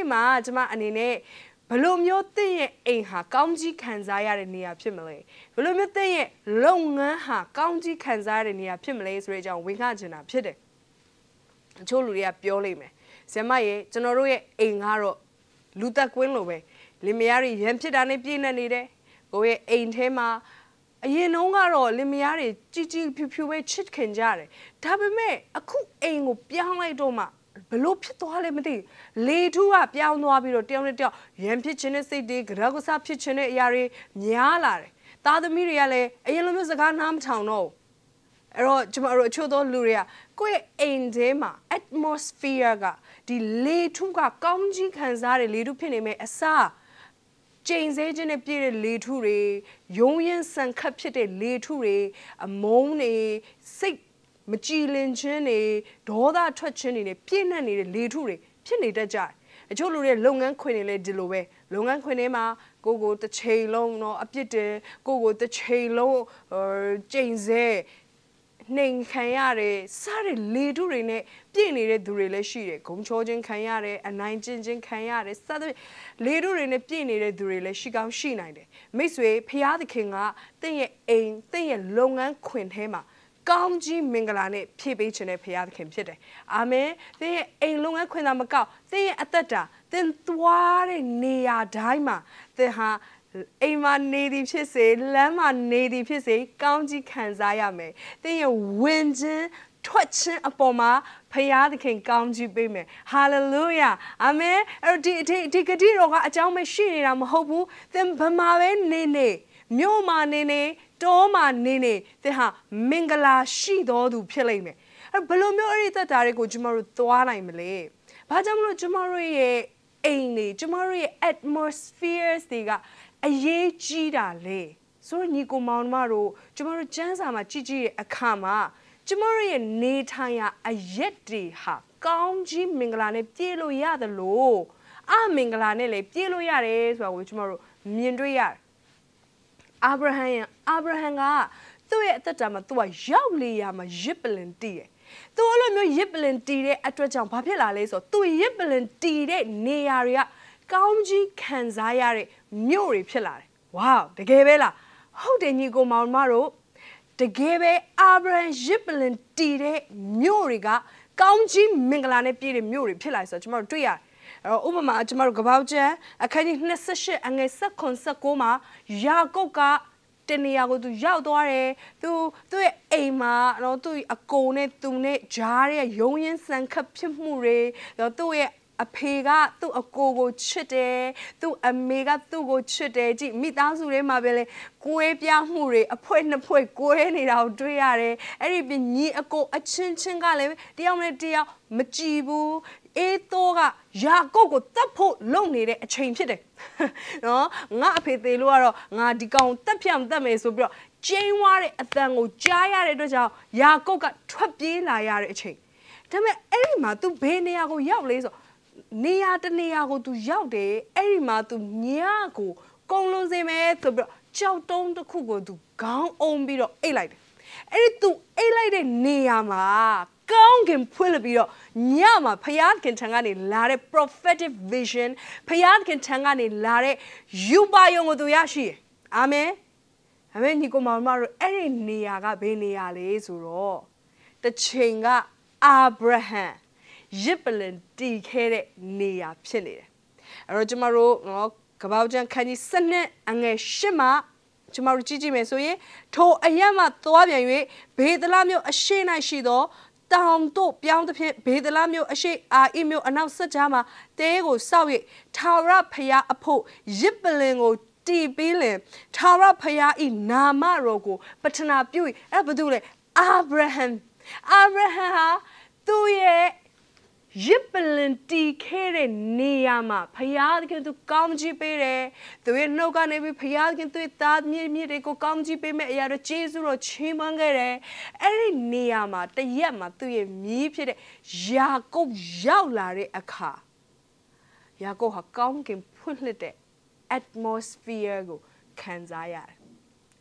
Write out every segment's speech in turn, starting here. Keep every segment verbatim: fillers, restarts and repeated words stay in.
မှာကျွန်မအနေနဲ့ဘလို့မျိုးတင့်ရဲ့အိမ်ဟာကောင်းကြီးခံစားရတဲ့နေရာဖြစ်မလဲဘလို့မျိုးတင့်ရဲ့လုပ်ငန်းဟာကောင်းကြီးခံစားရတဲ့နေရာဖြစ်မလဲဆိုတဲ့အကြောင်းဝင်ခချင်တာဖြစ်တယ်အချို့လူတွေကပြောလိမ့်မယ်ဆရာမရဲ့ကျွန်တော်တို့ရဲ့အိမ်ကတော့လူသက်ကွင်းလိုပဲလင်မယားတွေရန်ဖြစ်တာနဲ့ပြည့်နေနေတယ်ကိုယ့်ရဲ့အိမ်ထဲမှာအရင်တုန်းကတော့လင်မယားတွေជីជីဖြူဖြူပဲချစ်ခင်ကြတယ်ဒါပေမဲ့အခုအိမ်ကိုပြောင်းလိုက်တော့မှဘလို့ဖြစ်သွားလဲမသိလေထူးကပြောင်းသွားပြီးတော့တယောက်နဲ့တယောက်ရန်ဖြစ်ခြင်းနဲ့စိတ်တွေကြရကစားဖြစ်ခြင်းနဲ့အရာတွေများလာတယ်သားသမီးတွေကလည်းအရင်လိုမျိုးစကားနားမထောင်တော့အဲ့တော့ကျွန်တော်တို့အချို့သောလူတွေကကိုယ့်ရဲ့အိမ်ထဲမှာ atmosphere ကဒီလေထူးကကောင်းကြီးခံစားတဲ့လေထူးဖြစ်နေမဲ့အစားကျိန်ဆဲခြင်းနဲ့ပြည့်တဲ့လေထုတွေယုံရင်ဆန်ခတ်ဖြစ်တဲ့လေထုတွေအမုန်းတွေစိတ်မကြည်လင်ခြင်းတွေဒေါသထွက်ခြင်းတွေနဲ့ပြည့်နှက်နေတဲ့လေထုတွေဖြစ်နေတတ်ကြတယ်အချို့လူတွေလုပ်ငန်းခွင်တွေလည်းဒီလိုပဲလုပ်ငန်းခွင်ထဲမှာကိုကိုတစ်ချိန်လုံးเนาะအပြစ်တယ်ကိုကိုတစ်ချိန်လုံးကျိန်ဆဲနှိမ်ခံရတယ်စားတဲ့လေထုတွေနဲ့ပြည့်နေတဲ့သူတွေလည်းရှိတယ်ဂုံချောခြင်းခံရတယ်အနိုင်ကျင့်ခြင်းခံရတယ်စားတဲ့လေထုတွေနဲ့ပြည့်နေတဲ့သူတွေလည်းရှိကောင်းရှိနိုင်တယ်မိတ်ဆွေဖျားသခင်ကတင့်ရဲ့အိမ်တင့်ရဲ့လုပ်ငန်းခွင်ထဲမှာကောင်းကြီးမင်္ဂလာနဲ့ဖြည့်ပေးခြင်းနဲ့ဖျားသခင်ဖြစ်တယ်အာမင်တင့်ရဲ့အိမ်လုပ်ငန်းခွင်သာမကောက်တင့်ရဲ့အသက်တာတင်သွားတဲ့နေရာတိုင်းမှာတင်ဟာအိမ်မှာနေသည်ဖြစ်စေလမ်းမှာနေသည်ဖြစ်စေကောင်းကြီးခံစားရမယ်။သင်ရဲ့ဝင်ခြင်းထွက်ခြင်းအပေါ်မှာဖခင်သခင်ကောင်းကြီးပေးမယ်။ Hallelujah. Amen. အဲ့ဒီဒီဒီကတိတော်ကအကြောင်းမရှိနေတာမဟုတ်ဘူး။သင်ဘမှာပဲနေနေမြို့မှာနေနေတောမှာနေနေသင်ဟာမင်္ဂလာရှိတော်သူဖြစ်လိမ့်မယ်။အဲ့ဘယ်လိုမျိုးအဲ့ဒီသက်တာတွေကိုကျွန်တော်တို့သွားနိုင်မလဲ။ဘာကြောင့်မလို့ကျွန်တော်တို့ရဲ့အိမ်တွေကျွန်တော်တို့ရဲ့ atmospheres တွေကအရေးကြီးတာလေဆိုတော့ညီကိုမောင်မတို့ကျမတို့ကျမ်းစာမှာကြည့်ကြည့်တဲ့အခါမှာကျမတို့ရဲ့နေထိုင်ရာအရက်တွေဟာကောင်းကြီးမင်္ဂလာနဲ့ပြည့်လို့ရတယ်လို့အမင်္ဂလာနဲ့လည်းပြည့်လို့ရတယ်ဆိုတာကိုကျမတို့မြင်တွေ့ရတယ်အာဗြဟံရဲ့အာဗြဟံကသူ့ရဲ့အသက်တာမှာသူကရောက်လေရာမှာရစ်ပလင်တည်တယ်သူအဲ့လိုမျိုးရစ်ပလင်တည်တဲ့အတွက်ကြောင့်ဘာဖြစ်လာလဲဆိုတော့သူရစ်ပလင်တည်တဲ့နေရာတွေကကောင်းကြီးခံစားရတဲ့မြို့တွေဖြစ်လာတယ်။ဝေါတကယ်ပဲလားဟုတ်တယ်ညီကိုမောင်မတို့တကယ်ပဲအာဗြဟံရစ်ပလင်တည်တဲ့မြို့တွေကကောင်းကြီးမင်္ဂလာနဲ့ပြည့်တဲ့မြို့တွေဖြစ်လာဆိုတော့ကျွန်တော်တို့တွေ့ရတယ်။အဲ့တော့ဥပမာကျွန်တော်တို့ကပောက်ကျန်အခန်းကြီး၂၈အငယ်၁၇ ၁၉မှာယာကုပ်ကတနေရာကိုသူရောက်သွားတယ်သူသူ့ရဲ့အိမ်မှာတော့သူ့အကိုနဲ့သူနဲ့ဂျားတဲ့ရုံရင်ဆန်ခတ်ဖြစ်မှုတွေတော့သူ့ရဲ့အဖေကသူ့အကိုကိုချစ်တယ်သူ့အမေကသူ့ကိုချစ်တယ်ကြည့်မိသားစုထဲမှာပဲလေကိုယ်ပြမှုတွေအဖွဲနှစ်ဖွဲကိုယ်နေတာကိုတွေ့ရတယ်အဲ့ဒီပြင်ညီအကိုအချင်းချင်းကလည်းတယောက်နဲ့တယောက်မကြည်ဘူးအေးတော့ကယာကုပ်ကိုတတ်ဖို့လုပ်နေတဲ့အချိန်ဖြစ်တယ်နော်ငါအဖေသေးလို့ကတော့ငါဒီကောင်တက်ဖြတ်မတက်မယ်ဆိုပြီးတော့ကျင်းွားတဲ့အတန်ကိုကြားရတဲ့အတွက်ကြောင့်ယာကုပ်ကထွက်ပြေးလာရတဲ့အချိန်ဒါပေမဲ့အဲ့ဒီမှာ तू ဘယ်နေရာကိုရောက်လဲဆိုနေရာတနေရာကို तू ရောက်တယ်အဲ့ဒီမှာ तू ညကိုကုံလုံးစေမယ်ဆိုပြီးတော့ကြောက်တုံးတစ်ခုကို तू ခေါင်းအုံပြီးတော့အိတ်လိုက်တယ်အဲ့ဒီ तू အိတ်လိုက်တဲ့နေရာမှာကောင်းကင်ဖွင့်လာပြီးတော့ညမှာဖယားခင်ထံကနေလာတဲ့ prophetic vision ဖယားခင်ထံကနေလာတဲ့ယူပါယုံကို तू ရရှိတယ်အာမင်အာမင်ညီကိုမောင်မတို့အဲ့ဒီနေရာကဘယ်နေရာလဲဆိုတော့တစ်ချိန်ကအာဗြဟံရစ်ပလင်တည်ခဲ့တဲ့နေရာဖြစ်နေတယ်အဲ့တော့ကျမတို့နော်ကပောက်ကျန်ခန်းကြီးစနစ်အငယ်ရှစ်မှာကျမတို့ကြည့်ကြည့်မယ်ဆိုရင်ထိုအရက်မှသွားပြန်၍ဘေဒလမြို့အရှိ၌ရှိသောတောင်တို့ပြောင်းသဖြင့်ဘေဒလမြို့အရှိအာဣမြို့အနောက်ဆက်ကြားမှာတဲကိုစောက်၍ထာဝရဘုရားအဖို့ရစ်ပလင်ကိုတီးပြီးလင်ထာဝရဘုရားဤနာမတော်ကိုပထနာပြု၏အဲ့ဘာလို့လဲအာဗြဟံအာဗြဟံဟာသူ့ရဲ့ရစ်ပလင်တီခဲ့တဲ့နေရာမှာဖယားသခင်သူကောင်းကြီးပေးတယ်သူရဲ့နှုတ်ကနေပြီးဖယားသခင်သူ့သားမြေမြေတွေကိုကောင်းကြီးပေးမဲ့အရာတွေကျေးဇူးတော်ချီးမွမ်းခဲ့တယ်အဲ့ဒီနေရာမှာတရက်မှာသူ့ရဲ့မြည်ဖြစ်တဲ့ယာကုပ်ရောက်လာတဲ့အခါယာကုပ်ဟာကောင်းကင်ဖွင့်လှစ်တဲ့ atmosphere ကိုခံစားရတယ်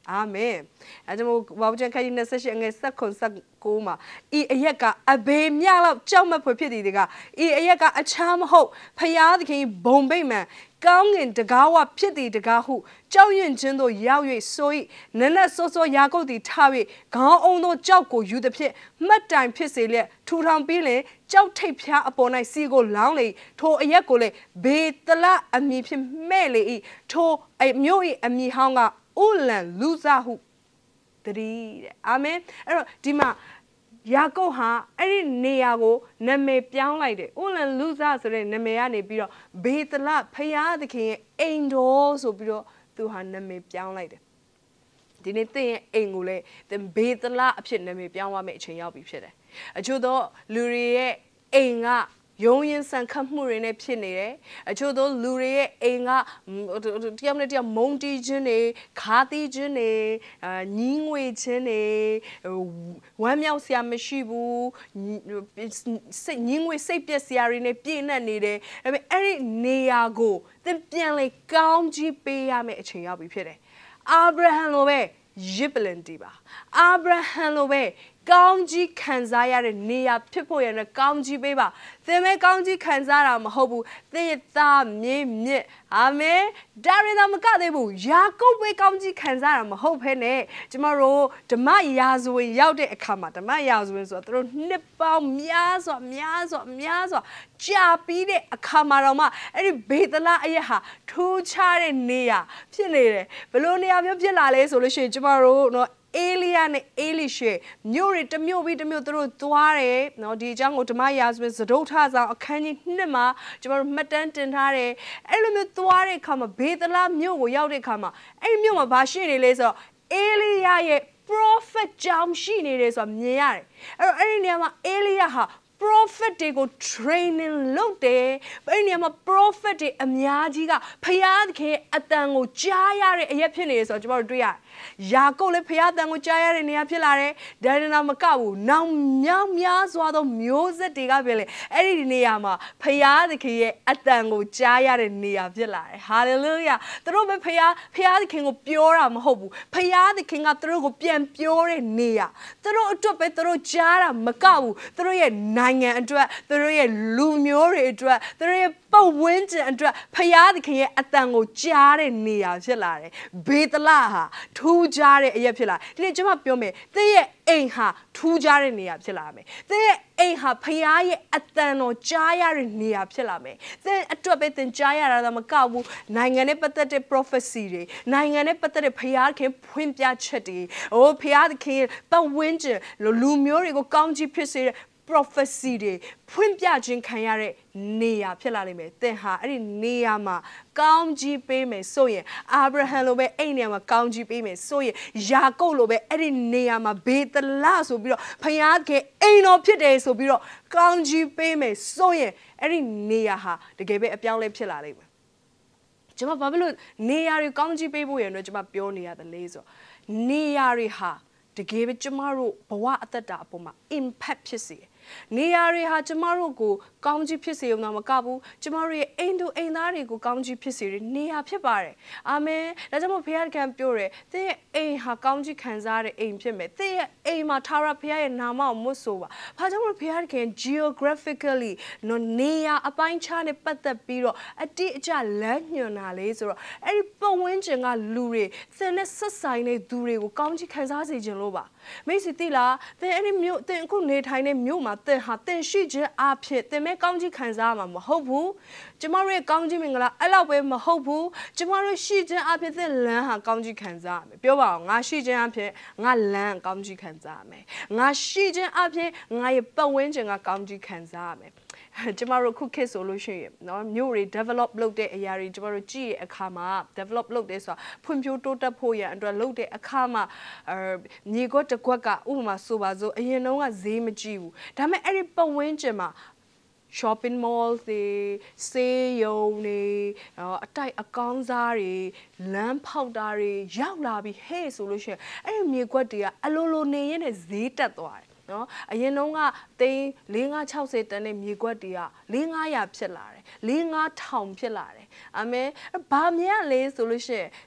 အာမင်အဲကြောင့်ဘာလို့ကျန်ခိုင်းနေဆက်ရှိငယ်ဆက်ခွန်ဆက်ကိုမှာဤအရက်ကအဘေမြလောက်ကြောက်မဖွယ်ဖြစ်သည်တကဤအရက်ကအချမ်းမဟုတ်ဖျားသခင်ဘုံပိတ်မှန်ကောင်းငင်တကားဝဖြစ်သည်တကားဟုကြောက်ရွံ့ခြင်းတို့ရောက်၍ဆို၏နနက်စောစောယာကုပ်သည်ထား၍ခေါင်းအောင်သောကြောက်ကိုယူသည်ဖြင့်မှတ်တိုင်ဖြစ်စေလျက်ထူထောင်ပြီးလင်ကြောက်ထိပ်ဖျားအပေါ်၌စီကိုလောင်းလေထိုအရက်ကိုလေဘေတလအမည်ဖြင့်မဲ့လေ၏ထိုအမျိုး၏အမည်ဟောင်းကဥလန်လူစားဟုတည်းတဲ့အာမင်အဲ့တော့ဒီမှာယာကုပ်ဟာအဲ့ဒီနေရာကိုနာမည်ပြောင်းလိုက်တယ်။ဥလန်လူဇဆိုတဲ့နာမည်ကနေပြီးတော့ဘေတလဖယားသခင်ရဲ့အိမ်တော်ဆိုပြီးတော့သူဟာနာမည်ပြောင်းလိုက်တယ်။ဒီနေ့သင်ရဲ့အိမ်ကိုလည်းသင်ဘေတလအဖြစ်နာမည်ပြောင်းသွားမယ့်အချိန်ရောက်ပြီဖြစ်တယ်။အချို့သောလူတွေရဲ့အိမ်ကယုံရင်ဆန်ခတ်မှုတွေနဲ့ဖြစ်နေတယ်အချို့သောလူတွေရဲ့အိမ်ကတရားမနဲ့တရားမုံတီးခြင်းတွေခါတီးခြင်းတွေအာညင်းငွေခြင်းတွေဝမ်းမြောက်စရာမရှိဘူးစိတ်ညင်းငွေစိတ်ပြက်စရာတွေနဲ့ပြည့်နှက်နေတယ်ဒါပေမဲ့အဲ့ဒီနေရာကိုသင်ပြန်လေကောင်းကြီးပေးရမယ့်အချိန်ရောက်ပြီဖြစ်တယ်အာဗြဟံလိုပဲရစ်ပလန်တီပါအာဗြဟံလိုပဲကောင်းကြီးခံစားရတဲ့နေရာဖြစ်ဖို့ရတဲ့ကောင်းကြီးပေးပါသင်မဲကောင်းကြီးခံစားတာမဟုတ်ဘူးသင်ရဲ့သားမြင့်မြင့်အာမင်ဒါရင်းသာမကသေးဘူးယာကုပ်ပဲကောင်းကြီးခံစားတာမဟုတ်ဘဲနဲ့ကျမတို့ဓမ္မရာဇဝင်ရောက်တဲ့အခါမှာဓမ္မရာဇဝင်ဆိုတော့သူတို့နှစ်ပေါင်းများစွာများစွာများစွာကြာပြီးတဲ့အခါမှာတော့မှအဲ့ဒီဘေသလအရက်ဟာထူးခြားတဲ့နေရာဖြစ်နေတယ်ဘယ်လိုနေရာမျိုးဖြစ်လာလဲဆိုလို့ရှိရင်ကျမတို့နော်အေလီယာနဲ့အေလိရှေမြို့တွေတမြို့ပြီးတမြို့သူတို့သွားတယ်နော်ဒီအကြောင်းကိုဓမ္မရာဇဝင်စတုထဆောင်အခန်းကြီးနှစ်မှာကျွန်တော်တို့မှတ်တမ်းတင်ထားတယ်အဲ့လိုမျိုးသွားတဲ့အခါမှာဘေသလမြို့ကိုရောက်တဲ့အခါမှာအဲ့ဒီမြို့မှာဘာရှိနေလဲဆိုတော့အေလီယာရဲ့ prophet ကြောင့်ရှိနေတယ်ဆိုတာမြင်ရတယ်အဲ့တော့အဲ့ဒီနေရာမှာအေလီယာဟာprophet တွေကို training လုပ်တယ်အဲ့ဒီနေရာမှာ prophet တွေအများကြီးကဖယားသခင်အတန်ကိုကြားရတဲ့အရက်ဖြစ်နေတယ်ဆိုတော့ကျွန်တော်တို့တွေ့ရတယ်ယာကုပ်လည်းဖယားအတန်ကိုကြားရတဲ့နေရာဖြစ်လာတယ်ဒါရနာမကဘူးနောင်မြောက်များစွာသောမျိုးဆက်တွေကပဲလေအဲ့ဒီနေရာမှာဖယားသခင်ရဲ့အတန်ကိုကြားရတဲ့နေရာဖြစ်လာတယ် hallelujah သူတို့ပဲဖယားဖယားသခင်ကိုပြောတာမဟုတ်ဘူးဖယားသခင်ကသူတို့ကိုပြန်ပြောတဲ့နေရာသူတို့အတွက်ပဲသူတို့ကြားတာမကဘူးသူတို့ရဲ့နိုင်ငံအတွက်သူတို့ရဲ့လူမျိုးတွေအတွက်သူတို့ရဲ့ပတ်ဝန်းကျင်အတွက်ဖယားသခင်ရဲ့အတန်ကိုကြားတဲ့နေရာဖြစ်လာတယ်ဘေသလဟာထူးခြားတဲ့အရက်ဖြစ်လာဒီနေ့ကျွန်မပြောမယ်သင်ရဲ့အိမ်ဟာထူးခြားတဲ့နေရာဖြစ်လာမယ်သင်ရဲ့အိမ်ဟာဖယားရဲ့အတန်တော်ကြားရတဲ့နေရာဖြစ်လာမယ်သင်အတွက်ပဲသင်ကြားရတာတော့မကဘူးနိုင်ငံနဲ့ပတ်သက်တဲ့ prophecy တွေနိုင်ငံနဲ့ပတ်သက်တဲ့ဖယားခင်ဖွင့်ပြချက်တွေအိုးဖယားခင်ပတ်ဝန်းကျင်လူမျိုးတွေကိုကောင်းချီးဖြစ်စေတဲ့prophecy တွေဖွင့်ပြခြင်းခံရတဲ့နေရာဖြစ်လာလိမ့်မယ်သင်ဟာအဲ့ဒီနေရာမှာကောင်းကြီးပေးမယ်ဆိုရင်အာဗြဟံလိုပဲအဲ့ဒီနေရာမှာကောင်းကြီးပေးမယ်ဆိုရင်ယာကုပ်လိုပဲအဲ့ဒီနေရာမှာဘေသလဆိုပြီးတော့ဖယားခင်အိမ်တော်ဖြစ်တယ်ဆိုပြီးတော့ကောင်းကြီးပေးမယ်ဆိုရင်အဲ့ဒီနေရာဟာတကယ်ပဲအပြောင်းလဲဖြစ်လာလိမ့်မယ်ကျွန်မဘာဖြစ်လို့နေရာတွေကောင်းကြီးပေးဖို့ရတော့ကျွန်မပြောနေရတယ်လေဆိုနေရာတွေဟာတကယ်ပဲကျမတို့ဘဝအသက်တာအပေါ်မှာ impact ဖြစ်စေနေရာတွေဟာကျမတို့ကိုကောင်းကြီးဖြစ်စေုံတော့မကဘူးကျမတို့ရဲ့အိမ်တို့အိမ်သားတွေကိုကောင်းကြီးဖြစ်စေတဲ့နေရာဖြစ်ပါတယ်အာမင်ဒါကြောင့်မို့ဘုရားကပြောတယ်သင်ရဲ့အိမ်ဟာကောင်းကြီးခံစားတဲ့အိမ်ဖြစ်မယ်သင်ရဲ့အိမ်မှာထာဝရဘုရားရဲ့နာမကိုမွတ်ဆိုပါဘာကြောင့်မို့ဘုရားက geographically နော်နေရာအပိုင်းခြားနဲ့ပတ်သက်ပြီးတော့အတိအကျလမ်းညွှန်တာလေဆိုတော့အဲ့ဒီပတ်ဝန်းကျင်ကလူတွေသင်နဲ့ဆက်ဆိုင်တဲ့သူတွေကိုကောင်းကြီးခံစားစေခြင်းလို့ပါမိတ်ဆွေသိလားသင်အဲ့ဒီမြို့သင်အခုနေထိုင်တဲ့မြို့မှာသင်ဟာသင်ရှိခြင်းအဖြစ်သင်မဲကောင်းကြီးခံစားရမှာမဟုတ်ဘူးကျမတို့ရဲ့ကောင်းကြီးမင်္ဂလာအဲ့လောက်ပဲမဟုတ်ဘူးကျမတို့ရှိခြင်းအဖြစ်သင်လမ်းဟာကောင်းကြီးခံစားရမယ်ပြောပါအောင်ငါရှိခြင်းအဖြစ်ငါလမ်းကောင်းကြီးခံစားရမယ်ငါရှိခြင်းအဖြစ်ငါရဲ့ပတ်ဝန်းကျင်ကကောင်းကြီးခံစားရမယ်ကျမတို့ခုခေတ်ဆိုလို့ရှိရင်เนาะမြို့တွေ develop လုပ်တဲ့အရာတွေကျမတို့ကြည့်ရအခါမှာ develop လုပ်တယ်ဆိုတာဖွံ့ဖြိုးတိုးတက်ဖို့ရန်အတွက်လုပ်တဲ့အခါမှာအဲမြေကွက်တစ်ကွက်ကဥပမာဆိုပါစို့အရင်တုန်းကဈေးမကြည့်ဘူးဒါပေမဲ့အဲ့ဒီပတ်ဝန်းကျင်မှာ shopping mall တွေစေယုံတွေအတိုက်အကောင်းစားတွေလမ်းဖောက်တာတွေရောက်လာပြီးဟဲ့ဆိုလို့ရှိရင်အဲ့ဒီမြေကွက်တွေကအလိုလိုနေရင်းနဲ့ဈေးတက်သွားတယ်နော်အရင်တုန်းကသိန်း၄၅၆၀တန်တဲ့မြေကွက်တွေက၄၅၀၀ဖြစ်လာတယ်၄၅ထောင်ဖြစ်လာတယ်အာမင်ဘာမြင်လဲဆိုလို့ရှိရင်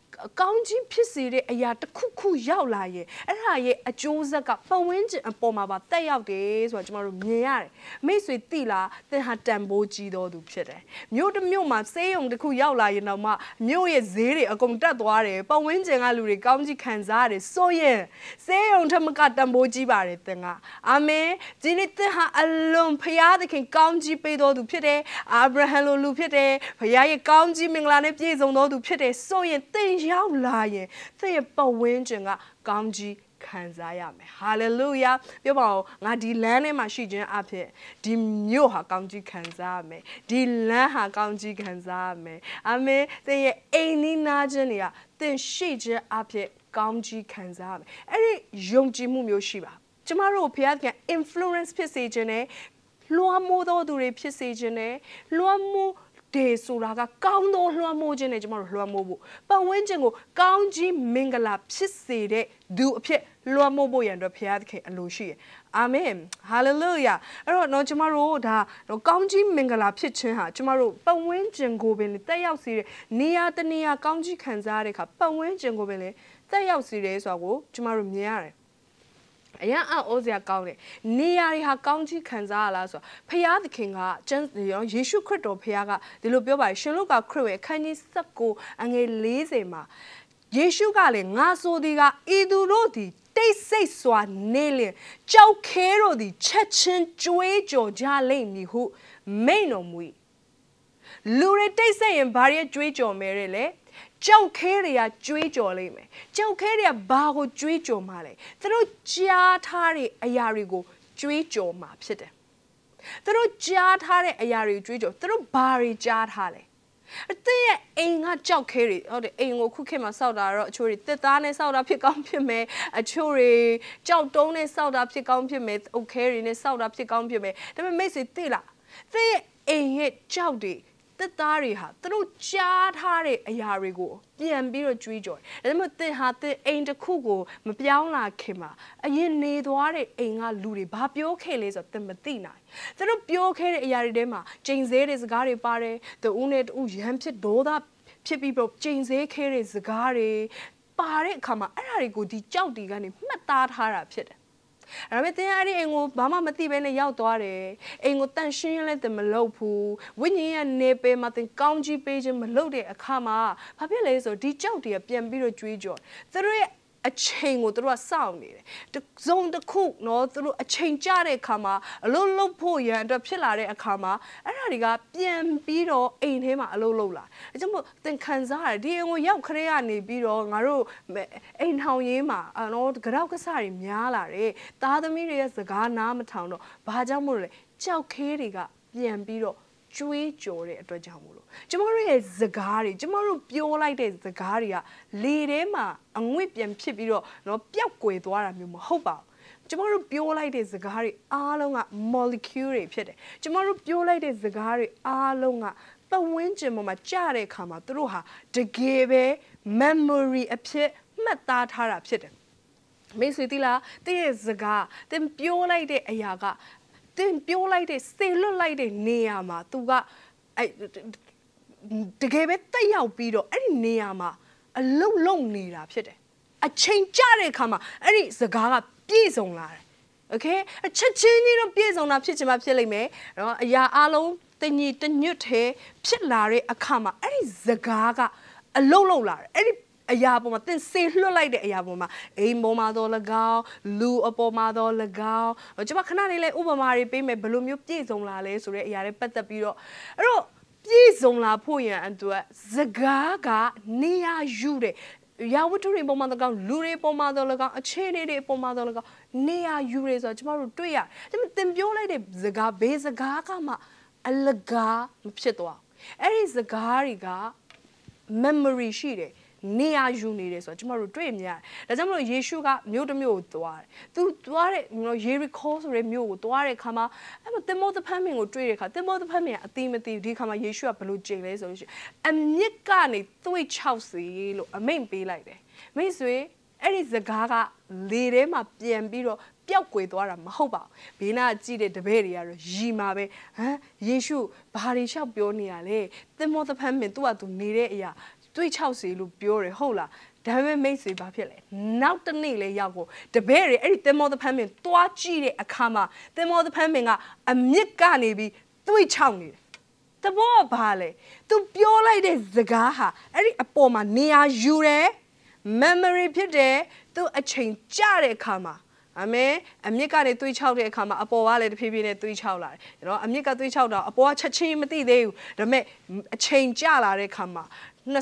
ကောင်းကြီးဖြစ်စေတဲ့အရာတစ်ခုခုရောက်လာရင်အဲ့ဒါရဲ့အကျိုးဆက်ကပတ်ဝန်းကျင်အပေါ်မှာပါတက်ရောက်တယ်ဆိုတာကျွန်တော်တို့မြင်ရတယ်မိတ်ဆွေသိလားသင်ဟာတန်ဖိုးကြီးတော်သူဖြစ်တယ်မြို့တစ်မြို့မှာစေးရုံတစ်ခုရောက်လာရင်တော့မှမြို့ရဲ့ဈေးတွေအကုန်တက်သွားတယ်ပတ်ဝန်းကျင်ကလူတွေကောင်းကြီးခံစားရတယ်ဆိုရင်စေးရုံထက်မကတန်ဖိုးကြီးပါတယ်သင်ကအာမင်ဒီနေ့သင်ဟာအလွန်ဖခင်သခင်ကောင်းကြီးပေးတော်သူဖြစ်တယ်အာဗြဟံလိုလူဖြစ်တယ်ဖခင်ရဲ့ကောင်းကြီးမင်္ဂလာနဲ့ပြည့်စုံတော်သူဖြစ်တယ်ဆိုရင်သင်ရောက်လာရင်သင်ရဲ့ပတ်ဝန်းကျင်ကကောင်းကြီးခံစားရမယ်ဟာလေလုယာပြောပါဦးငါဒီလမ်းထဲမှာရှိခြင်းအဖြစ်ဒီမြို့ဟာကောင်းကြီးခံစားရမယ်ဒီလမ်းဟာကောင်းကြီးခံစားရမယ်အာမင်သင်ရဲ့အိမ်နီးနားချင်းတွေကသင်ရှိခြင်းအဖြစ်ကောင်းကြီးခံစားရမယ်အဲ့ဒီယုံကြည်မှုမျိုးရှိပါကျမတို့ဘုရားက influence ဖြစ်စေခြင်းနဲ့လွှမ်းမိုးတော်သူတွေဖြစ်စေခြင်းနဲ့လွှမ်းမိုးဒေဆိုတာကကောင်းသောလွှမ်းမိုးခြင်းနဲ့ကျမတို့လွှမ်းမိုးဖို့ပတ်ဝန်းကျင်ကိုကောင်းကြီးမင်္ဂလာဖြစ်စေတဲ့သူအဖြစ်လွှမ်းမိုးဖို့ရန်အတွက်ဘုရားသခင်အလိုရှိတယ်အာမင်ဟာလေလုယာအဲ့တော့တော့ကျမတို့ဒါကောင်းကြီးမင်္ဂလာဖြစ်ခြင်းဟာကျမတို့ပတ်ဝန်းကျင်ကိုပင်တက်ရောက်စေတဲ့နေရာတနေရာကောင်းကြီးခံစားရတဲ့အခါပတ်ဝန်းကျင်ကိုပင်လည်းတက်ရောက်စေတယ်ဆိုတာကိုကျမတို့မြင်ရတယ်အရင်အော်စရာကောင်းတယ်နေရာတွေဟာကောင်းကြီးခံစားရလားဆိုတော့ဖခင်သခင်ကကျမ်းယေရှုခရစ်တော်ဖခင်ကဒီလိုပြောပါတယ်ရှင်လုကာခရစ်ရဲ့အခန်းကြီး၁၉အငယ်၄၀မှာယေရှုကလည်းငါဆိုသည်ကဤသူတို့သည်တိတ်ဆိတ်စွာနေလျင်ကြောက်ခဲတို့သည်ချက်ချင်းကြွေးကြော်ကြလိမ့်မည်ဟုမိန့်တော်မူ၏လူတွေတိတ်ဆိတ်ရင်ဘာတွေကြွေးကြော်မဲလဲကြောက်ခဲတွေကကြွေးကြော်လိမ့်မယ်ကြောက်ခဲတွေကဘာကိုကြွေးကြော်မှာလဲသူတို့ကြားထားတဲ့အရာတွေကိုကြွေးကြော်မှာဖြစ်တယ်သူတို့ကြားထားတဲ့အရာတွေကြွေးကြော်သူတို့ဘာတွေကြားထားလဲအသင်ရဲ့အိမ်ကကြောက်ခဲတွေဟုတ်တယ်အိမ်ကိုခုခေတ်မှာစောက်တာတော့အချို့တွေတစ်သားနဲ့စောက်တာဖြစ်ကောင်းဖြစ်မယ်အချို့တွေကြောက်တုံးနဲ့စောက်တာဖြစ်ကောင်းဖြစ်မယ်အုတ်ခဲတွေနဲ့စောက်တာဖြစ်ကောင်းဖြစ်မယ်ဒါပေမဲ့မိတ်ဆွေသိလားသင်ရဲ့အိမ်ရဲ့ကြောက်တွေတက်သားတွေဟာသူတို့ကြားထားတဲ့အရာတွေကိုပြန်ပြီးတော့ကြွေးကြော်တယ်ဒါပေမဲ့သင်ဟာသင်အိမ်တစ်ခုကိုမပြောင်းလာခင်မှာအရင်နေသွားတဲ့အိမ်ကလူတွေဘာပြောခဲ့လဲဆိုတော့သင်မသိနိုင်သူတို့ပြောခဲ့တဲ့အရာတွေထဲမှာကျိန်ဆဲတဲ့စကားတွေပါတယ်တူနဲ့တူရမ်းဖြစ်ဒေါသဖြစ်ပြီးတော့ကျိန်ဆဲခဲ့တဲ့စကားတွေပါတဲ့အခါမှာအဲ့ဒါတွေကိုဒီကြောက်တီကနေမှတ်သားထားတာဖြစ်တယ်အဲ့ဒါပေမဲ့အဲ့ဒီအိမ်ကိုဘာမှမသိဘဲနဲ့ရောက်သွားတယ်အိမ်ကိုတန့်ရှင်းရလဲတမလုပ်ဘူးဝိညာဉ်ရဲ့နေပယ်မှာတင်ကောင်းကြီးပေးခြင်းမလုပ်တဲ့အခါမှာဘာဖြစ်လဲဆိုတော့ဒီကြောက်တွေကပြန်ပြီးတော့ကြွေးကြော်သူတို့ရဲ့အချိန်ကိုသူတို့ကစောင့်နေတယ်ဇုံတစ်ခုနော်သူတို့အချိန်ကြတဲ့အခါမှာအလုံးလုံးဖို့ရန်အတွက်ဖြစ်လာတဲ့အခါမှာအဲ့ဒါတွေကပြန်ပြီးတော့အိမ်ထဲမှာအလုံးလုံးလာအဲကြောင့်မို့သင်ခံစားရတယ်ဒီအိမ်ကိုရောက်ခရဲကနေပြီးတော့ငါတို့အိမ်ထောင်ရေးမှာနော်ကြောက်ကစားတွေများလာတယ်သားသမီးတွေရဲ့စကားနားမထောင်တော့ဘာကြောင့်မို့လဲကြောက်ခဲတွေကပြန်ပြီးတော့ကျွေးကြော်တဲ့အတွက်ကြောင့်မို့လို့ကျမတို့ရဲ့စကားတွေကျမတို့ပြောလိုက်တဲ့စကားတွေကလေထဲမှာအငွေ့ပြန်ဖြစ်ပြီးတော့နော်ပျောက်ကွယ်သွားတာမျိုးမဟုတ်ပါဘူးကျမတို့ပြောလိုက်တဲ့စကားတွေအားလုံးက molecule တွေဖြစ်တယ်ကျမတို့ပြောလိုက်တဲ့စကားတွေအားလုံးကပတ်ဝန်းကျင်ပေါ်မှာကြားတဲ့အခါမှာသူတို့ဟာတကယ်ပဲ memory အဖြစ်မှတ်သားထားတာဖြစ်တယ်မိတ်ဆွေသီလားတည့်ရဲ့စကားတင်ပြောလိုက်တဲ့အရာကတင်ပြောလိုက်တဲ့စေလွတ်လိုက်တဲ့နေရာမှာ तू ကအဲတကယ်ပဲတက်ရောက်ပြီးတော့အဲ့ဒီနေရာမှာအလုံးလုံးနေတာဖြစ်တယ်အချိန်ကြတဲ့အခါမှာအဲ့ဒီစကားကပြည့်စုံလာတယ်โอเคအချက်ချင်းကြီးတော့ပြည့်စုံတာဖြစ်ချင်မှဖြစ်လိမ့်မယ်နော်အရာအလုံးတညီတညွတ်ထဲဖြစ်လာတဲ့အခါမှာအဲ့ဒီစကားကအလုံးလုံးလာတယ်အဲ့ဒီအရာပေါ်မှာသင်စေလွှတ်လိုက်တဲ့အရာပေါ်မှာအိမ်ပေါ်မှာတော့၎င်းလူအပေါ်မှာတော့၎င်းကျွန်မခဏလေးလဲဥပမာတွေပေးမယ်ဘယ်လိုမျိုးပြည့်စုံလာလဲဆိုတဲ့အရာတွေပတ်သက်ပြီးတော့အဲ့တော့ပြည့်စုံလာဖို့ရန်အတွက်စကားကနေရာယူတယ်ရာဝတ္ထုတွေပေါ်မှာတော့ကောင်လူတွေပေါ်မှာတော့၎င်းအခြေအနေတွေပေါ်မှာတော့၎င်းနေရာယူရဲဆိုတော့ကျွန်တော်တို့တွေ့ရတယ်ဒါပေမဲ့သင်ပြောလိုက်တဲ့စကားဘေးစကားကမှအလကားမဖြစ်သွားအဲ့ဒီစကားတွေက memory ရှိတယ်နေရာယူနေတယ်ဆိုတော့ကျမတို့တွေ့မြင်ရတယ်ဒါကြောင့်မလို့ယေရှုကမြို့တစ်မြို့ကိုသွားတယ်သူသွားတဲ့ယေရီခေါဆိုတဲ့မြို့ကိုသွားတဲ့အခါမှာအဲ့မှာသင်္ဘောသဖန်းမင်ကိုတွေ့တဲ့အခါသင်္ဘောသဖန်းမင်ကအတိမသိဘူးဒီအခါမှာယေရှုကဘယ်လိုကြိမ်လဲဆိုလို့ရှိရင်အမြစ်ကနေသွေ့ချောက်စီလို့အမိန့်ပေးလိုက်တယ်မိတ်ဆွေအဲ့ဒီစကားကလေထဲမှာပြန်ပြီးတော့ပျောက်ကွယ်သွားတာမဟုတ်ပါဘူးဘေးနားကြည့်တဲ့တပည့်တွေကတော့ရီမှာပဲဟမ်ယေရှုဘာတွေလျှောက်ပြောနေရလဲသင်္ဘောသဖန်းမင်သူ့ဟာသူနေတဲ့အရာတွေးချောက်စီလို့ပြောတယ်ဟုတ်လားဒါပေမဲ့မိတ်ဆွေဘာဖြစ်လဲနောက်တစ်နေ့လေရောက်ကိုတပည့်တွေအဲ့ဒီသင်္ဘောသဖန်းပင်တွားကြည့်တဲ့အခါမှာသင်္ဘောသဖန်းပင်ကအမြစ်ကနေပြီးတွေးချောက်နေတယ်တဘောဘာလဲ तू ပြောလိုက်တဲ့စကားဟာအဲ့ဒီအပေါ်မှာနေရာယူတယ် memory ဖြစ်တယ် तू အချိန်ကြတဲ့အခါမှာအမေအမြစ်ကနေတွေးချောက်တဲ့အခါမှာအပေါ်ကလည်းတဖြည်းဖြည်းနဲ့တွေးချောက်လာတယ်နော်အမြစ်ကတွေးချောက်တော့အပေါ်ကချက်ချင်းမသိသေးဘူးဒါပေမဲ့အချိန်ကြလာတဲ့အခါမှာ